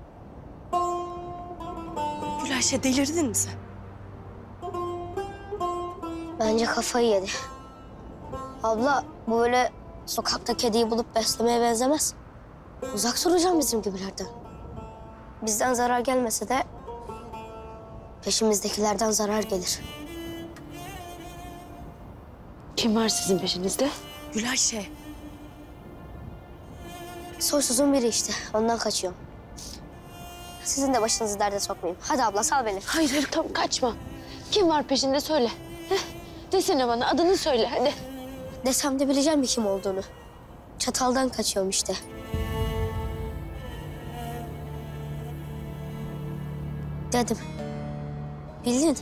Gülayşe, delirdin mi sen? Bence kafayı yedi. Abla bu böyle sokakta kediyi bulup beslemeye benzemez. Uzak duracağım bizim gibilerden. Bizden zarar gelmese de peşimizdekilerden zarar gelir. Kim var sizin peşinizde? Gülayşe. Soysuzun biri işte. Ondan kaçıyorum. Sizin de başınızı derde sokmayayım. Hadi abla sal beni. Hayır hayır tamam kaçma. Kim var peşinde söyle. Heh, desene bana adını söyle hadi. Desem de bileceğim mi kim olduğunu. Çataldan kaçıyorum işte. Dedim. Bildin.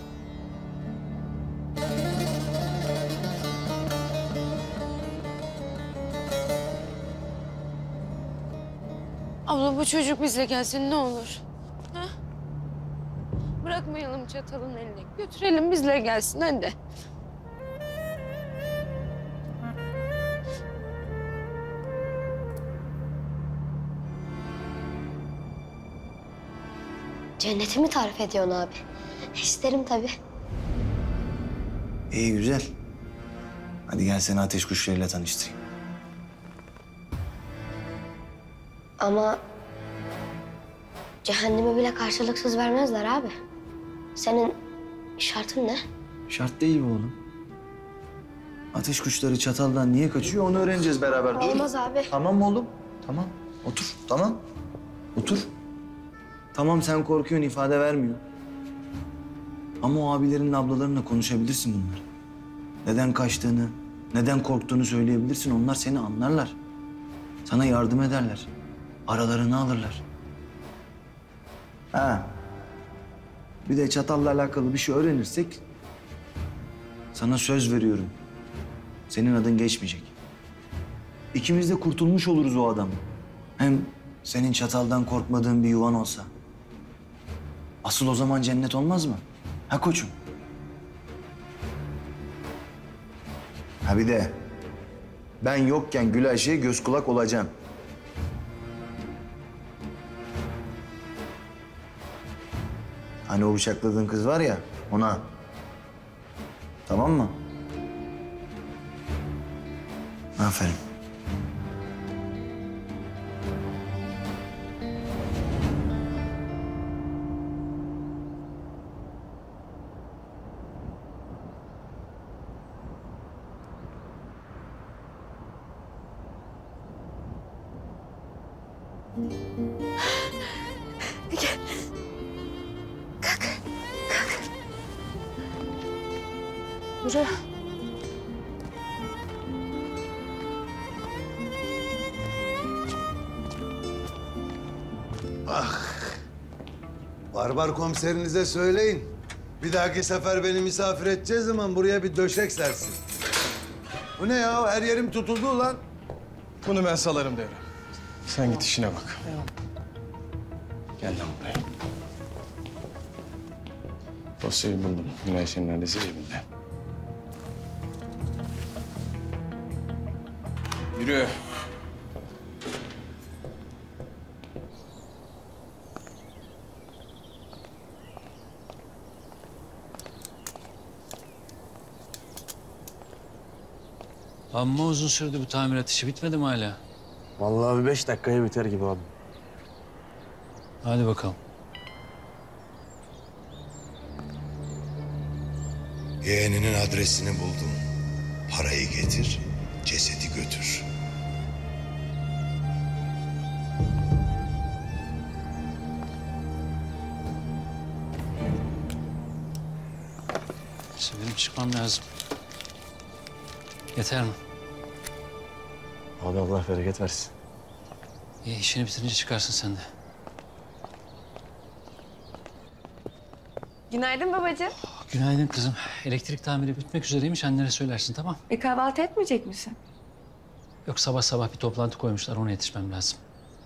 Abla bu çocuk bizle gelsin ne olur. Ha? Bırakmayalım çatalın eline. Götürelim bizle gelsin hadi. Cenneti mi tarif ediyorsun abi? İsterim tabii. İyi güzel. Hadi gel seni ateş kuşlarıyla tanıştırayım. Ama cehennemi bile karşılıksız vermezler abi. Senin şartın ne? Şart değil bu oğlum. Ateş kuşları çataldan niye kaçıyor onu öğreneceğiz beraber. Dur. Olmaz abi. Tamam oğlum. Tamam. Otur. Tamam. Otur. Tamam sen korkuyorsun ifade vermiyor. Ama o abilerinle ablalarınla konuşabilirsin bunları. Neden kaçtığını, neden korktuğunu söyleyebilirsin. Onlar seni anlarlar. Sana yardım ederler. Aralarını alırlar. Ha. Bir de çatalla alakalı bir şey öğrenirsek... sana söz veriyorum. Senin adın geçmeyecek. İkimiz de kurtulmuş oluruz o adamı. Hem senin çataldan korkmadığın bir yuvan olsa. Asıl o zaman cennet olmaz mı? Ha koçum? Ha bir de ben yokken Gülayşe'ye göz kulak olacağım. Hani o bıçakladığın kız var ya ona. Tamam mı? Aferin. Gel. Kalk. Kalk. Yürü. Ah. Barbar komiserinize söyleyin. Bir dahaki sefer beni misafir edeceği zaman buraya bir döşek sersin. Bu ne ya? Her yerim tutuldu ulan. Bunu ben salarım Devrem. Sen git işine bak. Gel lan buraya. Dosyayı buldum. Gülayşe'nin adresi cebinde. Yürü. Amma uzun sürdü bu tamirat işi. Bitmedi mi hala? Vallahi bir 5 dakikaya biter gibi abi. Hadi bakalım. Yeğeninin adresini buldum. Parayı getir, cesedi götür. Neyse benim çıkmam lazım. Yeter mi? Abi Allah bereket versin. İyi, işini bitirince çıkarsın sen de. Günaydın babacığım. Günaydın kızım. Elektrik tamiri bitmek üzereymiş. Annene söylersin, tamam? Kahvaltı etmeyecek misin? Yok, sabah sabah bir toplantı koymuşlar. Ona yetişmem lazım.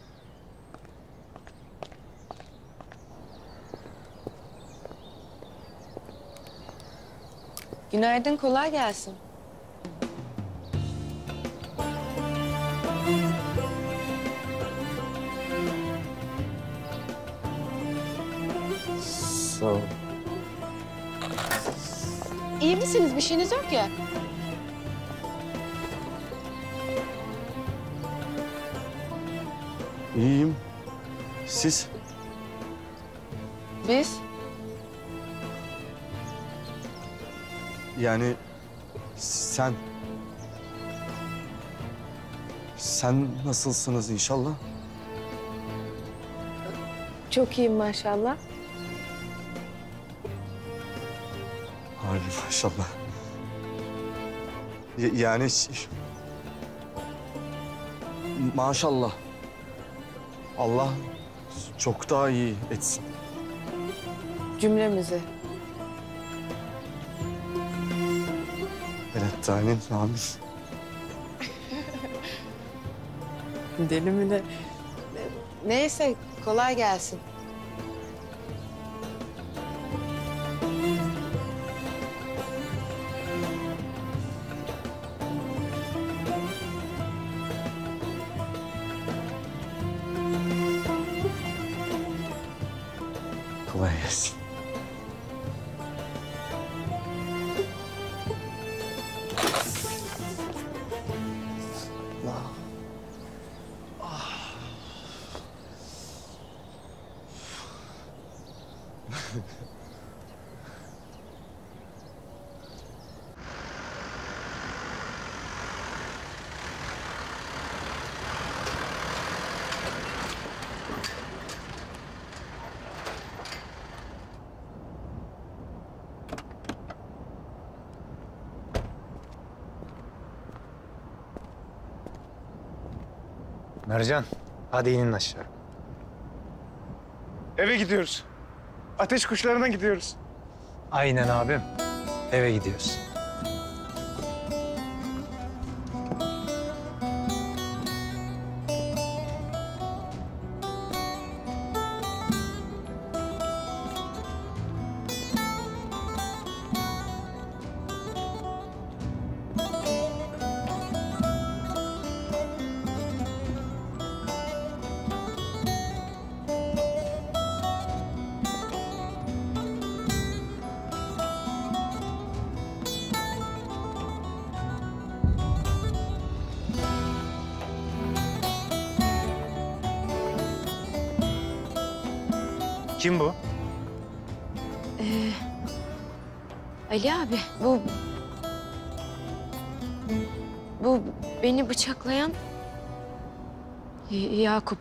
Günaydın, kolay gelsin. Sağ ol. İyi misiniz? Bir şeyiniz yok ya. İyiyim. Siz? Biz? Yani sen... Sen nasılsınız inşallah? Çok iyiyim maşallah. Harbi maşallah. Yani... Maşallah. Allah çok daha iyi etsin. Cümlemizi. Velettanin amin. Deli mi de? Neyse, kolay gelsin. Kolay gelsin. Mercan, hadi inin aşağı. Eve gidiyoruz. Ateş kuşlarına gidiyoruz. Aynen abim. Eve gidiyoruz. Kim bu? Ali abi, bu beni bıçaklayan Yakup.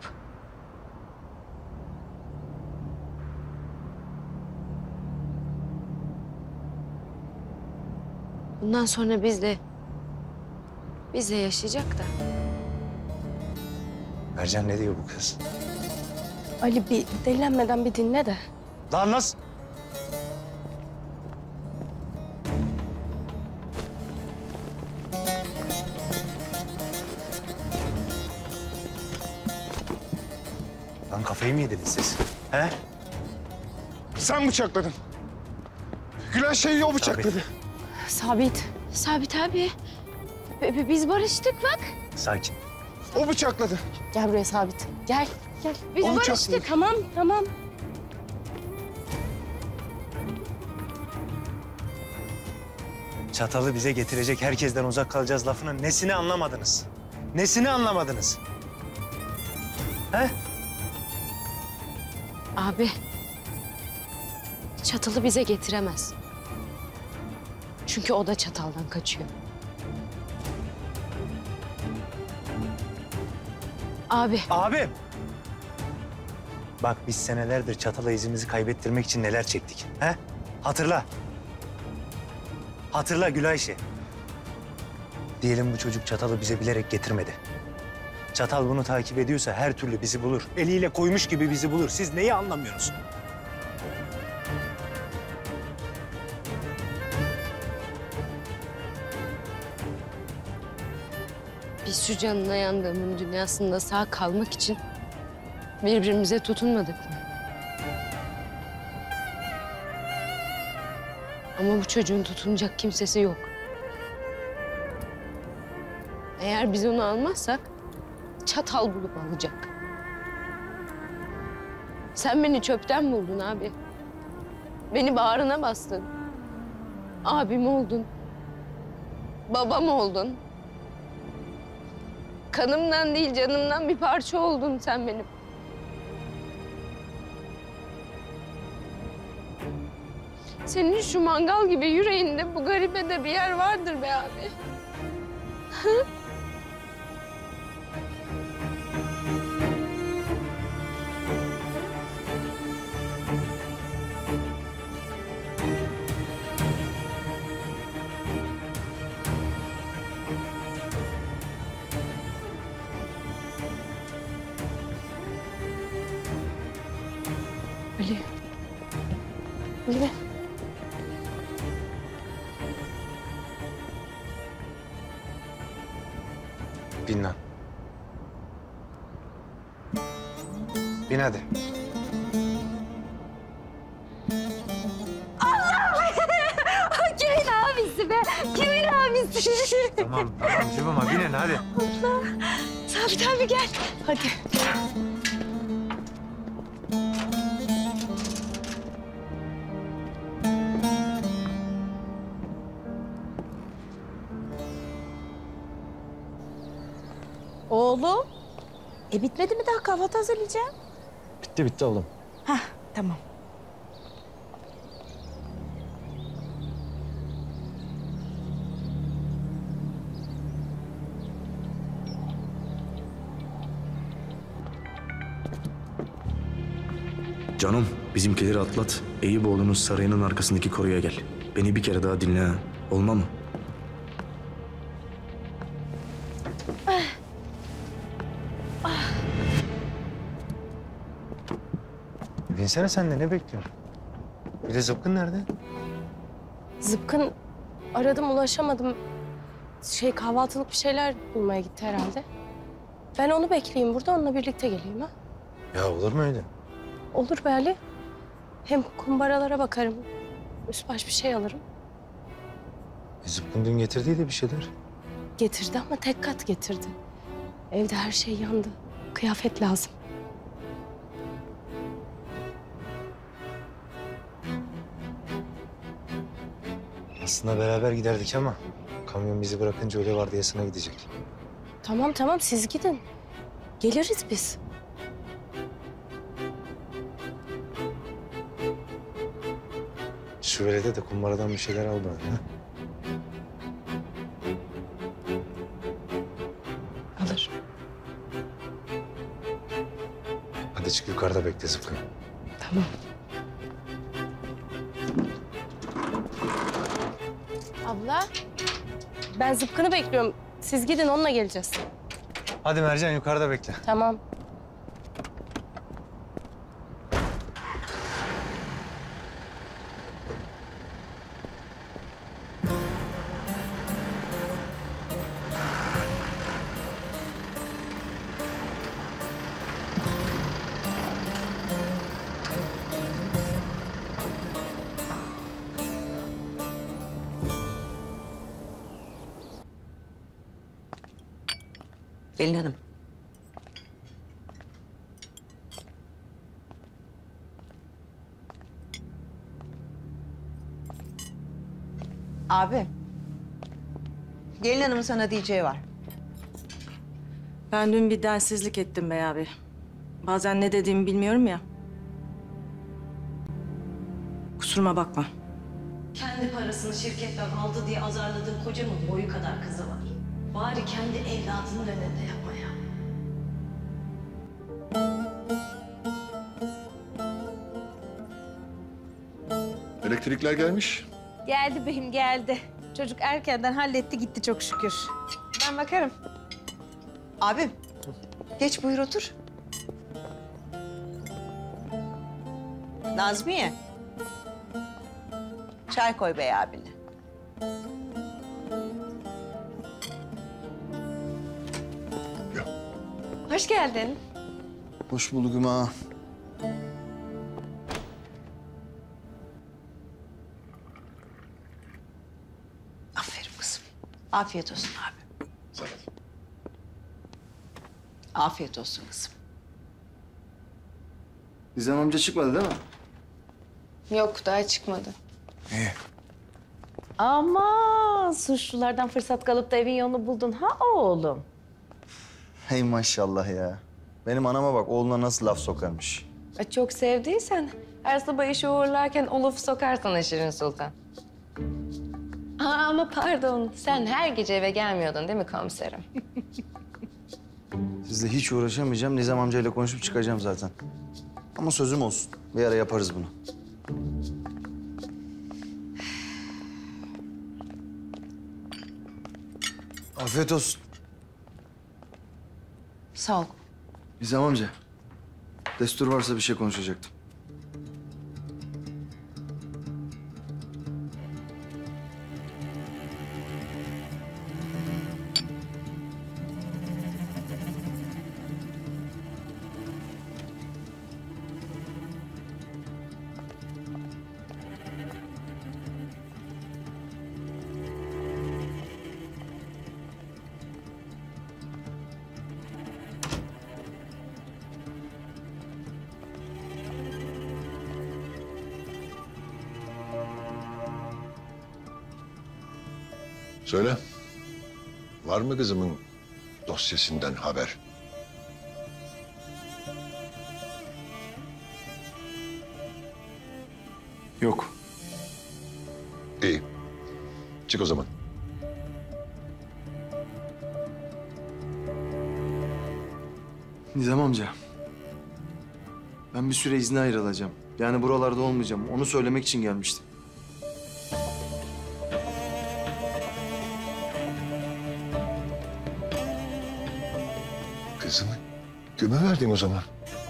Bundan sonra bizle yaşayacak da. Mercan ne diyor bu kız? Ali bir delilenmeden bir dinle de. Lan nasıl? Lan kafayı mı yediniz siz? He? Sen bıçakladın. Gülen şeyi o bıçakladı. Sabit abi. Biz barıştık bak. Sakin. O bıçakladı. Gel buraya Sabit. Gel. Biz O barıştık. bıçakladı. Tamam. Çatalı bize getirecek, herkesten uzak kalacağız lafının nesini anlamadınız? Nesini anlamadınız? He? Abi, çatalı bize getiremez. Çünkü o da çataldan kaçıyor. Abi. Abim! Bak biz senelerdir çatala izimizi kaybettirmek için neler çektik. He? Hatırla. Hatırla Gülayşe. Diyelim bu çocuk çatalı bize bilerek getirmedi. Çatal bunu takip ediyorsa her türlü bizi bulur. Eliyle koymuş gibi bizi bulur. Siz neyi anlamıyorsunuz? Biz şu canına yandığımın dünyasında sağ kalmak için birbirimize tutunmadık mı? Ama bu çocuğun tutunacak kimsesi yok. Eğer biz onu almazsak çatal bulup alacak. Sen beni çöpten buldun abi. Beni bağrına bastın. Abim oldun. Babam oldun. Kanımdan değil canımdan bir parça oldun sen benim. Senin şu mangal gibi yüreğinde bu garibede bir yer vardır be abi. Hı? Ali. Ali. Bin lan. Bin hadi. Kimin abisi be? Kimin abisi? Tamam cıvıma binin hadi. Allah. Sabit abi gel. Hadi. Oğlum. Bitmedi mi daha kahvaltı hazırlayacağım? Bitti oğlum. Hah tamam. Canım, bizimkileri atlat. Eyüboğlu'nun sarayının arkasındaki koruya gel. Beni bir kere daha dinle ha. Olma mı? Binsene sen de ne bekliyorsun? Bir de Zıpkın nerede? Zıpkın aradım ulaşamadım. Kahvaltılık bir şeyler bulmaya gitti herhalde. Ben onu bekleyeyim burada onunla birlikte geleyim ha. Ya olur mu öyle? Olur be Ali. Hem kumbaralara bakarım. Üst baş bir şey alırım. Zıpkın dün getirdiydi bir şeyler. Getirdi ama tek kat getirdi. Evde her şey yandı. Kıyafet lazım. Aslında beraber giderdik ama kamyon bizi bırakınca öyle vardiyasına gidecek. Tamam siz gidin. Geliriz biz. Şu velede de kumbaradan bir şeyler al bana. Ha? Alır. Hadi çık yukarıda bekle Zıpkın. Tamam. Abla. Ben Zıpkın'ı bekliyorum. Siz gidin onunla geleceğiz. Hadi Mercan yukarıda bekle. Tamam. Pelin Hanım. Abi. Gelin Hanım'ın sana diyeceği var. Ben dün bir densizlik ettim bey abi. Bazen ne dediğimi bilmiyorum ya. Kusuruma bakma. Kendi parasını şirketten aldı diye azarladığın kocamın boyu kadar kızı var. Bari kendi evladının önünde yapma ya. Elektrikler gelmiş. Geldi beyim geldi. Çocuk erkenden halletti gitti çok şükür. Ben bakarım. Abim, geç buyur otur. Nazmiye. Çay koy bey abine. Hoş geldin. Hoş bulduk Hüma. Aferin kızım. Afiyet olsun abi. Sağ ol. Afiyet olsun kızım. Nizam amca çıkmadı değil mi? Yok daha çıkmadı. İyi. Aman suçlulardan fırsat kalıp da evin yolunu buldun ha oğlum. Hey maşallah ya. Benim anama bak oğluna nasıl laf sokarmış. Çok sevdiysen her sabah işe uğurlarken o lafı sokar sana Şirin Sultan. Ama pardon, sen her gece eve gelmiyordun değil mi komiserim? Sizle hiç uğraşamayacağım. Nizam amcayla konuşup çıkacağım zaten. Ama sözüm olsun. Bir ara yaparız bunu. Afiyet olsun. Sağ ol. Nizam amca. Destur varsa bir şey konuşacaktım. Söyle. Var mı kızımın dosyasından haber? Yok. İyi. Çık o zaman. Nizam amca. Ben bir süre izne ayrılacağım. Yani buralarda olmayacağım. Onu söylemek için gelmiştim. Kızımı güme verdin o zaman.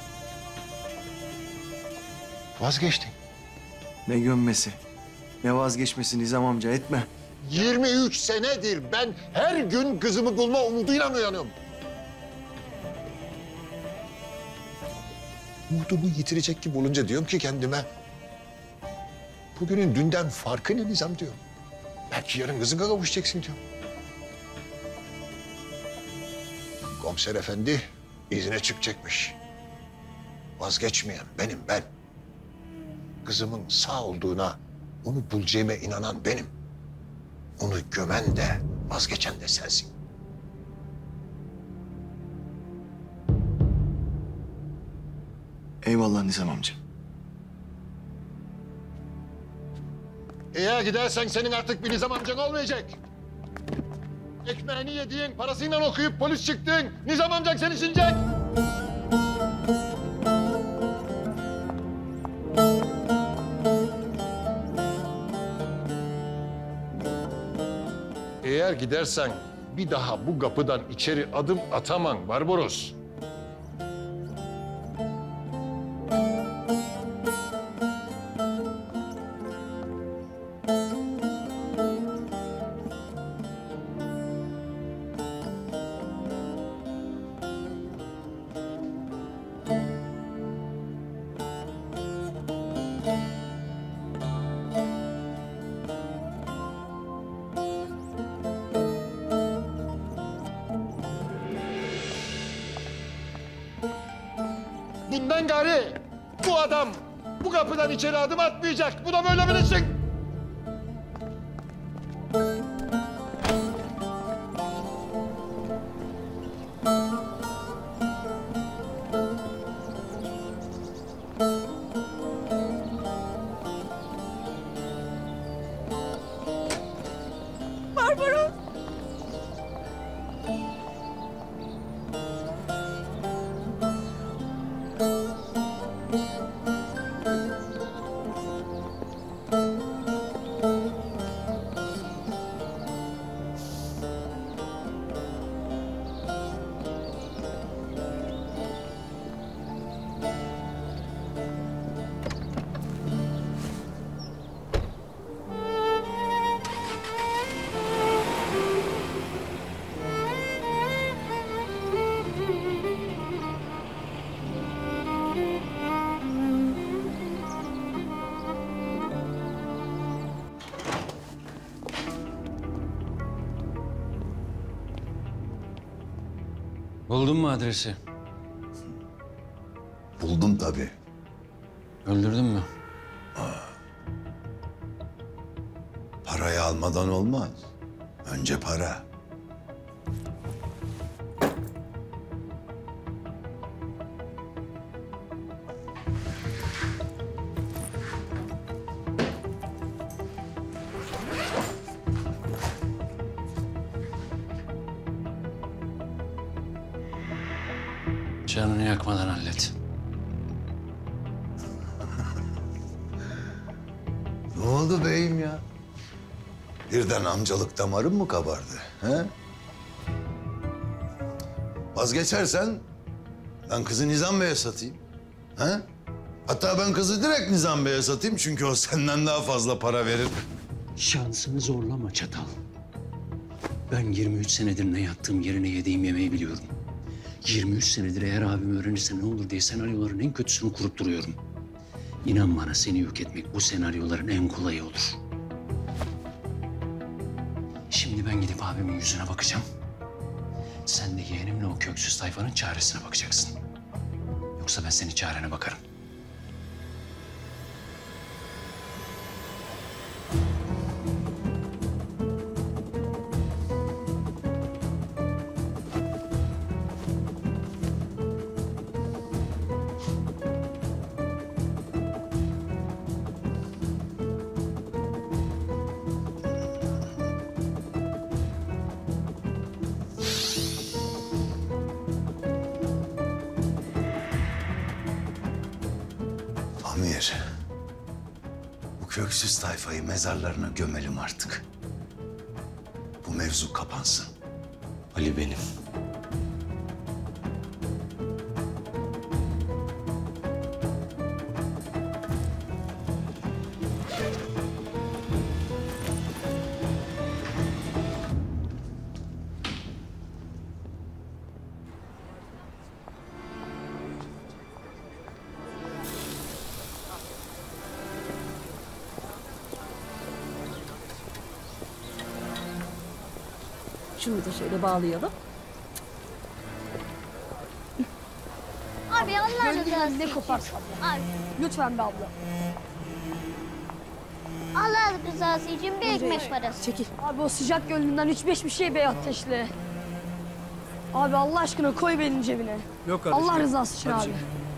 Vazgeçtin. Ne gömmesi, ne vazgeçmesi Nizam amca etme. 23 senedir ben her gün kızımı bulma umuduyla uyanıyorum. Umudumu yitirecek gibi olunca diyorum ki kendime... bugünün dünden farkı ne Nizam diyorum. Belki yarın kızına kavuşacaksın diyorum. Komiser efendi izine çıkacakmış. Vazgeçmeyen benim ben. Kızımın sağ olduğuna, onu bulacağıma inanan benim. Onu gömen de, vazgeçen de sensin. Eyvallah Nizam amca. Eğer gidersen senin artık bir Nizam amcan olmayacak. Ekmeğini yediğin, parasıyla okuyup polis çıktın. Nizam amcan seni sinecek. Eğer gidersen bir daha bu kapıdan içeri adım atamam Barbaros. Bundan gari bu adam bu kapıdan içeri adım atmayacak. Bu da böyle bilirsin. Barbaros. Buldun mu adresi? Buldum tabii. Öldürdün mü? Parayı almadan olmaz. Önce para. Canını yakmadan hallet. Ne oldu beyim ya? Birden amcalık damarın mı kabardı? He? Vazgeçersen ben kızı Nizam Bey'e satayım. He? Hatta ben kızı direkt Nizam Bey'e satayım çünkü o senden daha fazla para verir. Şansını zorlama Çatal. Ben 23 senedir ne yattığım yerine yediğim yemeği biliyorum. 23 senedir eğer abim öğrenirse ne olur diye senaryoların en kötüsünü kurup duruyorum. İnan bana seni yok etmek bu senaryoların en kolayı olur. Şimdi ben gidip abimin yüzüne bakacağım. Sen de yeğenimle o köksüz tayfanın çaresine bakacaksın. Yoksa ben senin çarene bakarım. Amir, bu köksüz tayfayı mezarlarına gömelim artık. Bu mevzu kapansın. Ali benim. Şunu da şöyle bağlayalım. Abi Allah rızası Ne için. koparsan. Abi. Lütfen be abla. Allah rızası için bir ekmek parası. Çekil. Abi o sıcak gönlünden 3-5 bir şey be ateşli. Abi Allah aşkına koy benim cebine. Yok kardeşim. Allah rızası için Hadi abi.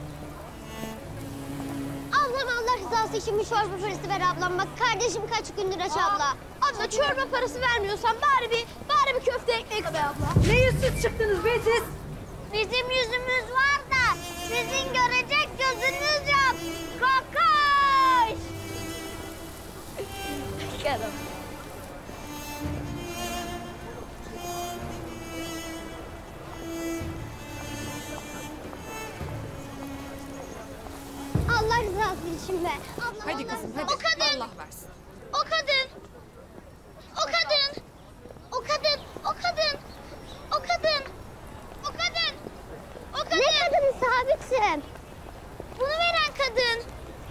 Ablam Allah rızası için bir çorba parası ver ablam. Bak kardeşim kaç gündür aç abla. Abla çorba parası vermiyorsan bari bir köfte ekmek be abla. Ne yüzsüz çıktınız be siz? Bizim yüzümüz var da sizin görecek gözünüz yok. Kokoş. Kerem. Allah rızası için be. Ablam, Hadi Allah kızım, rızası- hadi. O kadın. Allah versin. O kadın. O kadın. O kadın. O kadın. O kadın. O kadın. O kadın. Ne kadını sabitsin? Bunu veren kadın.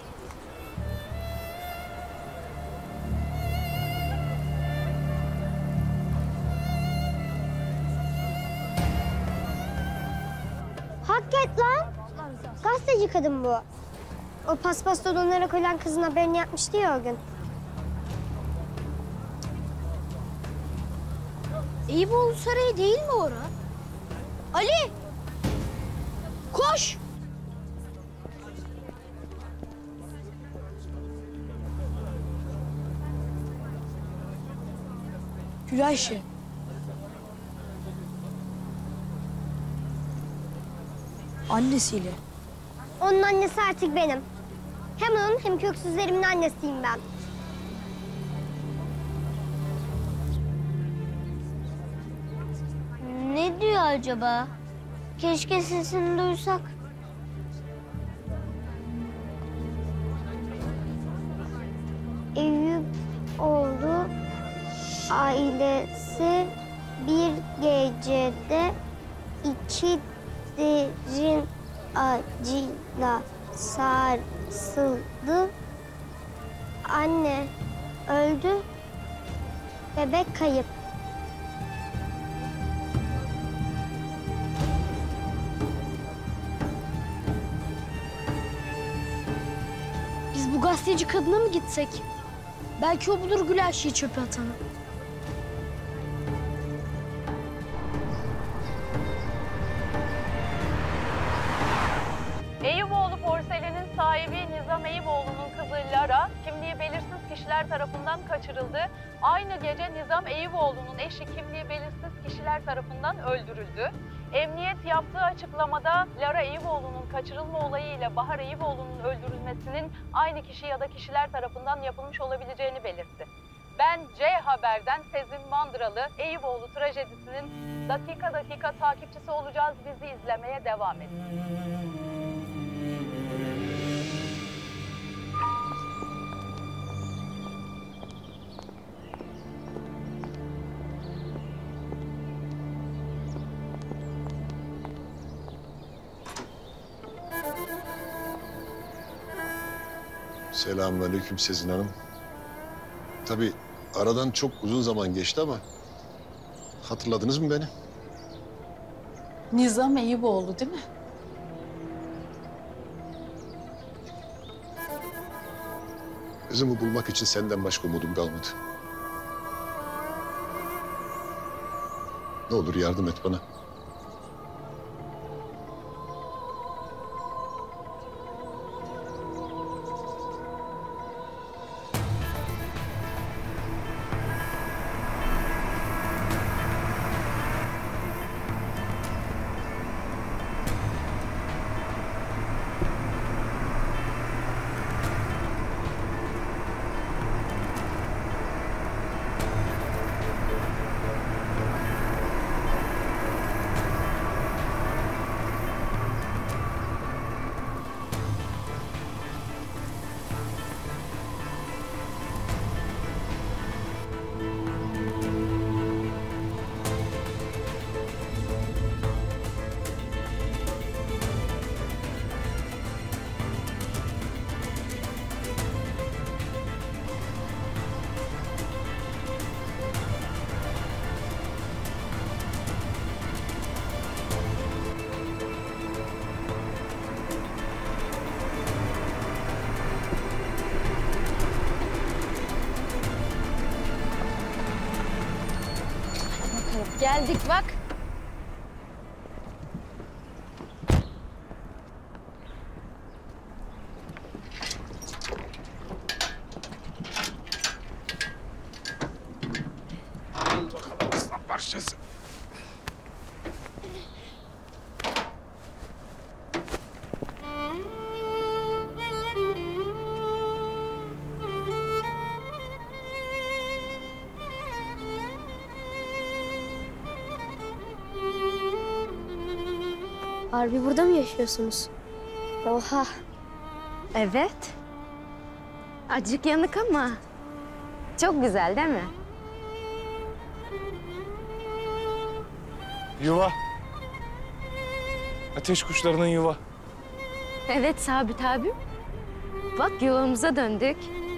Hak et lan. Gazeteci kadın bu. O paspasta donarak ölen kızın haberini yapmıştı ya o gün. Eyüboğlu Sarayı değil mi ora? Ali! Koş! Gülayşe. Annesiyle. Onun annesi artık benim. Hem onun hem köksüzlerimin annesiyim ben. Ne diyor acaba? Keşke sesini duysak. Eyüboğlu ailesi bir gecede iki derin acıyla sarsıldı. Anne öldü. Bebek kayıp. gazeteci kadına mı gitsek? Belki o bulur Gül Ayşe'yi çöpe atanı. Eyüboğlu Porselenin sahibi Nizam Eyüboğlu'nun kızı Lara, kimliği belirsiz kişiler tarafından kaçırıldı. Aynı gece Nizam Eyüboğlu'nun eşi kimliği belirsiz kişiler tarafından öldürüldü. Emniyet yaptığı açıklamada Lara Eyüboğlu'nun kaçırılma olayı ile Bahar Eyüboğlu'nun öldürülmesinin aynı kişi ya da kişiler tarafından yapılmış olabileceğini belirtti. Ben C Haber'den Sezin Mandıralı, Eyüboğlu trajedisinin dakika dakika takipçisi olacağız. Bizi izlemeye devam edin. Selamünaleyküm Sezin Hanım. Tabii aradan çok uzun zaman geçti ama hatırladınız mı beni? Nizam Eyüboğlu değil mi? Kızımı bulmak için senden başka umudum kalmadı. Ne olur yardım et bana. Geldik bak. Aslan parçası. Harbi burada mı yaşıyorsunuz? Oha. Evet. Acık yanık ama çok güzel değil mi? Yuva. Ateş kuşlarının yuva. Evet Sabit abim. Bak yuvamıza döndük.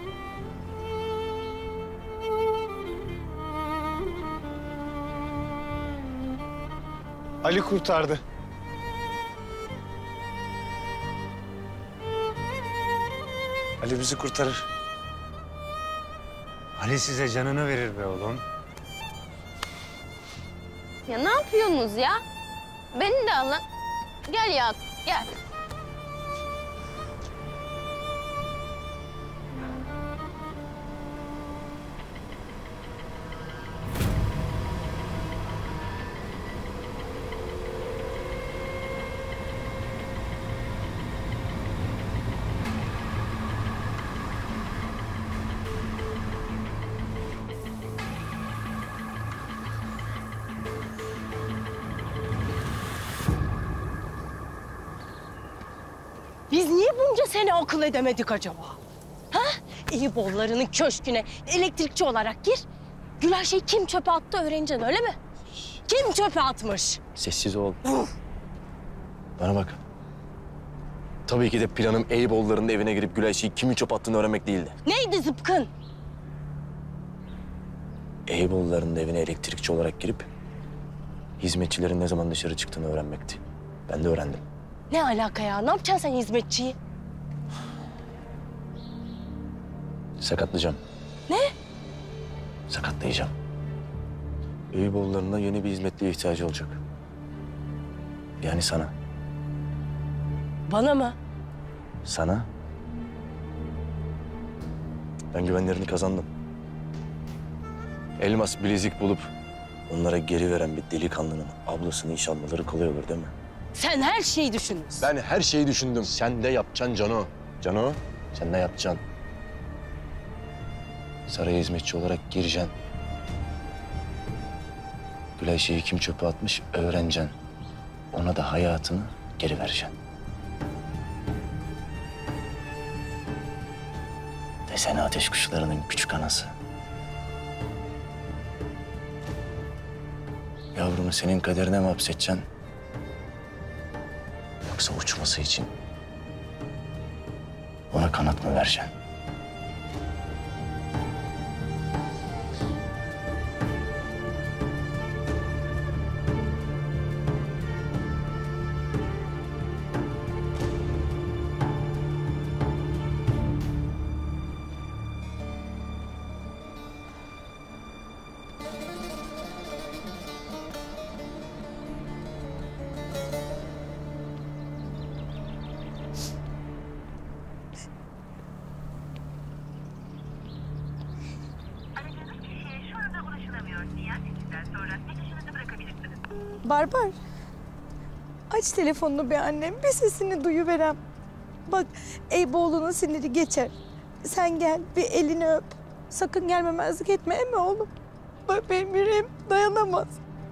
Ali kurtardı. Ali bizi kurtarır. Ali size canını verir be oğlum. Ya ne yapıyorsunuz ya? Beni de alın. Gel ya, gel. Biz niye bunca sene akıl edemedik acaba? Ha? Eyüboğullarının köşküne elektrikçi olarak gir. Gül Ayşe'yi kim çöpe attı öğreneceksin öyle mi? Kim çöpe atmış? Sessiz ol. Bana bak. Tabii ki de planım Eyüboğulları'nın evine girip Gül Ayşe'yi kimin çöp attığını öğrenmek değildi. Neydi zıpkın? Eyüboğulları'nın evine elektrikçi olarak girip hizmetçilerin ne zaman dışarı çıktığını öğrenmekti. Ben de öğrendim. Ne alaka ya? Ne yapacaksın sen hizmetçiyi? sakatlayacağım. Ne? Sakatlayacağım. Eyüboğullarına yeni bir hizmetliye ihtiyacı olacak. Yani sana. Bana mı? Sana. Ben güvenlerini kazandım. Elmas bilezik bulup onlara geri veren bir delikanlının ablasını iş almaları kolay olur değil mi? Sen her şeyi düşündün. Ben her şeyi düşündüm. Sen de yapacaksın Cano. Cano, sen de yapacaksın. Saraya hizmetçi olarak gireceksin. Gülayşe'yi kim çöpe atmış öğreneceksin. Ona da hayatını geri vereceksin. Desene ateş kuşlarının küçük anası. Yavrumu senin kaderine mi hapsedeceksin? Yoksa uçması için ona kanat mı vereceksin? Barbar. Aç telefonunu be annem. Bir sesini duyuverem. Bak Eyüboğlu'nun siniri geçer. Sen gel bir elini öp. Sakın gelmemezlik etme emme oğlum. Bak benim yüreğim dayanamaz.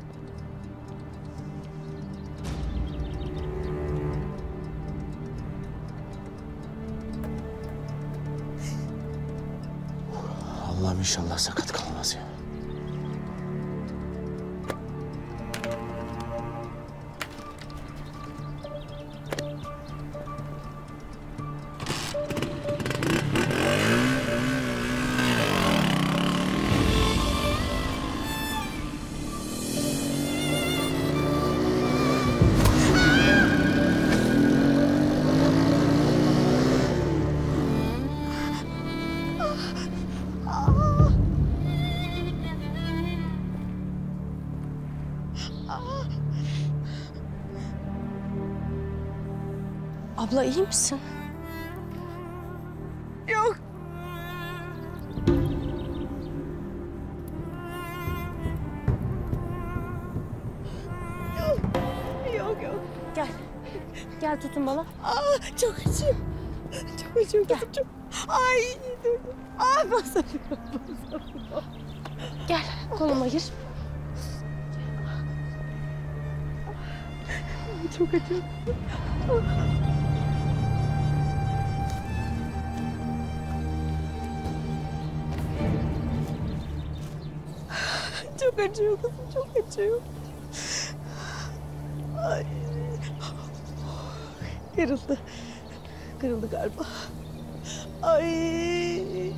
Allah'ım inşallah sakat kalmaz ya. Abla iyi misin? Yok. Yok. Gel. Gel tutun bana. Çok acıyor. Çok acıyor kızım çok. Ay dur. Basamıyorum. Gel koluma gir. Çok acıyor. Çok acıyor kızım, çok acıyor. Ay. Kırıldı. Kırıldı galiba. Ay.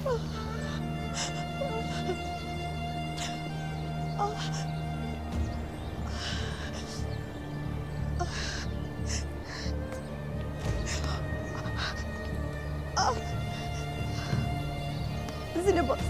Zile bas.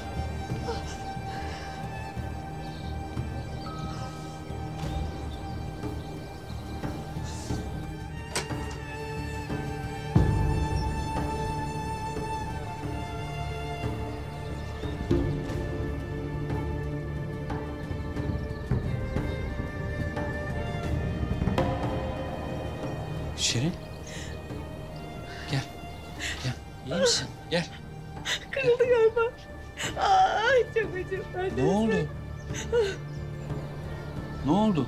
Şirin. Gel. Gel. İyi misin? Gel. Kırıldı galiba. Ay çok acıyor. Ne oldu? Ne oldu?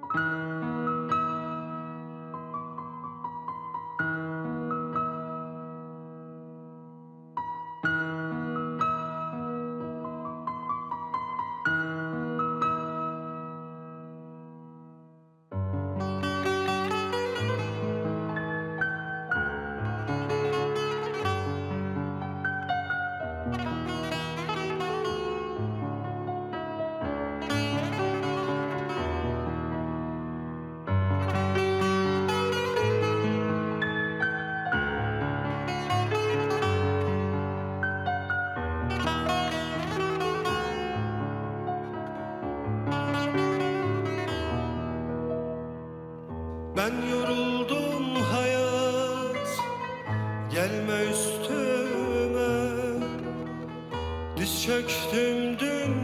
Ben yoruldum hayat, gelme üstüme. Diz çöktüm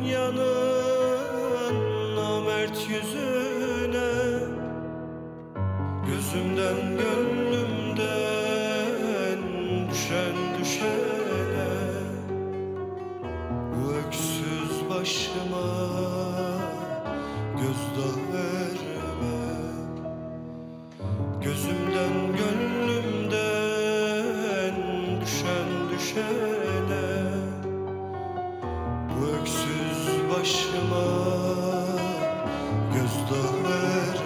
dünyanın namert yüzüne. Gözümden gönlümden düşen düşene. Bu öksüz başıma gözdağı verme. Gözümden gönlümden düşen düşene. Bu öksüz başıma gözdağı verme.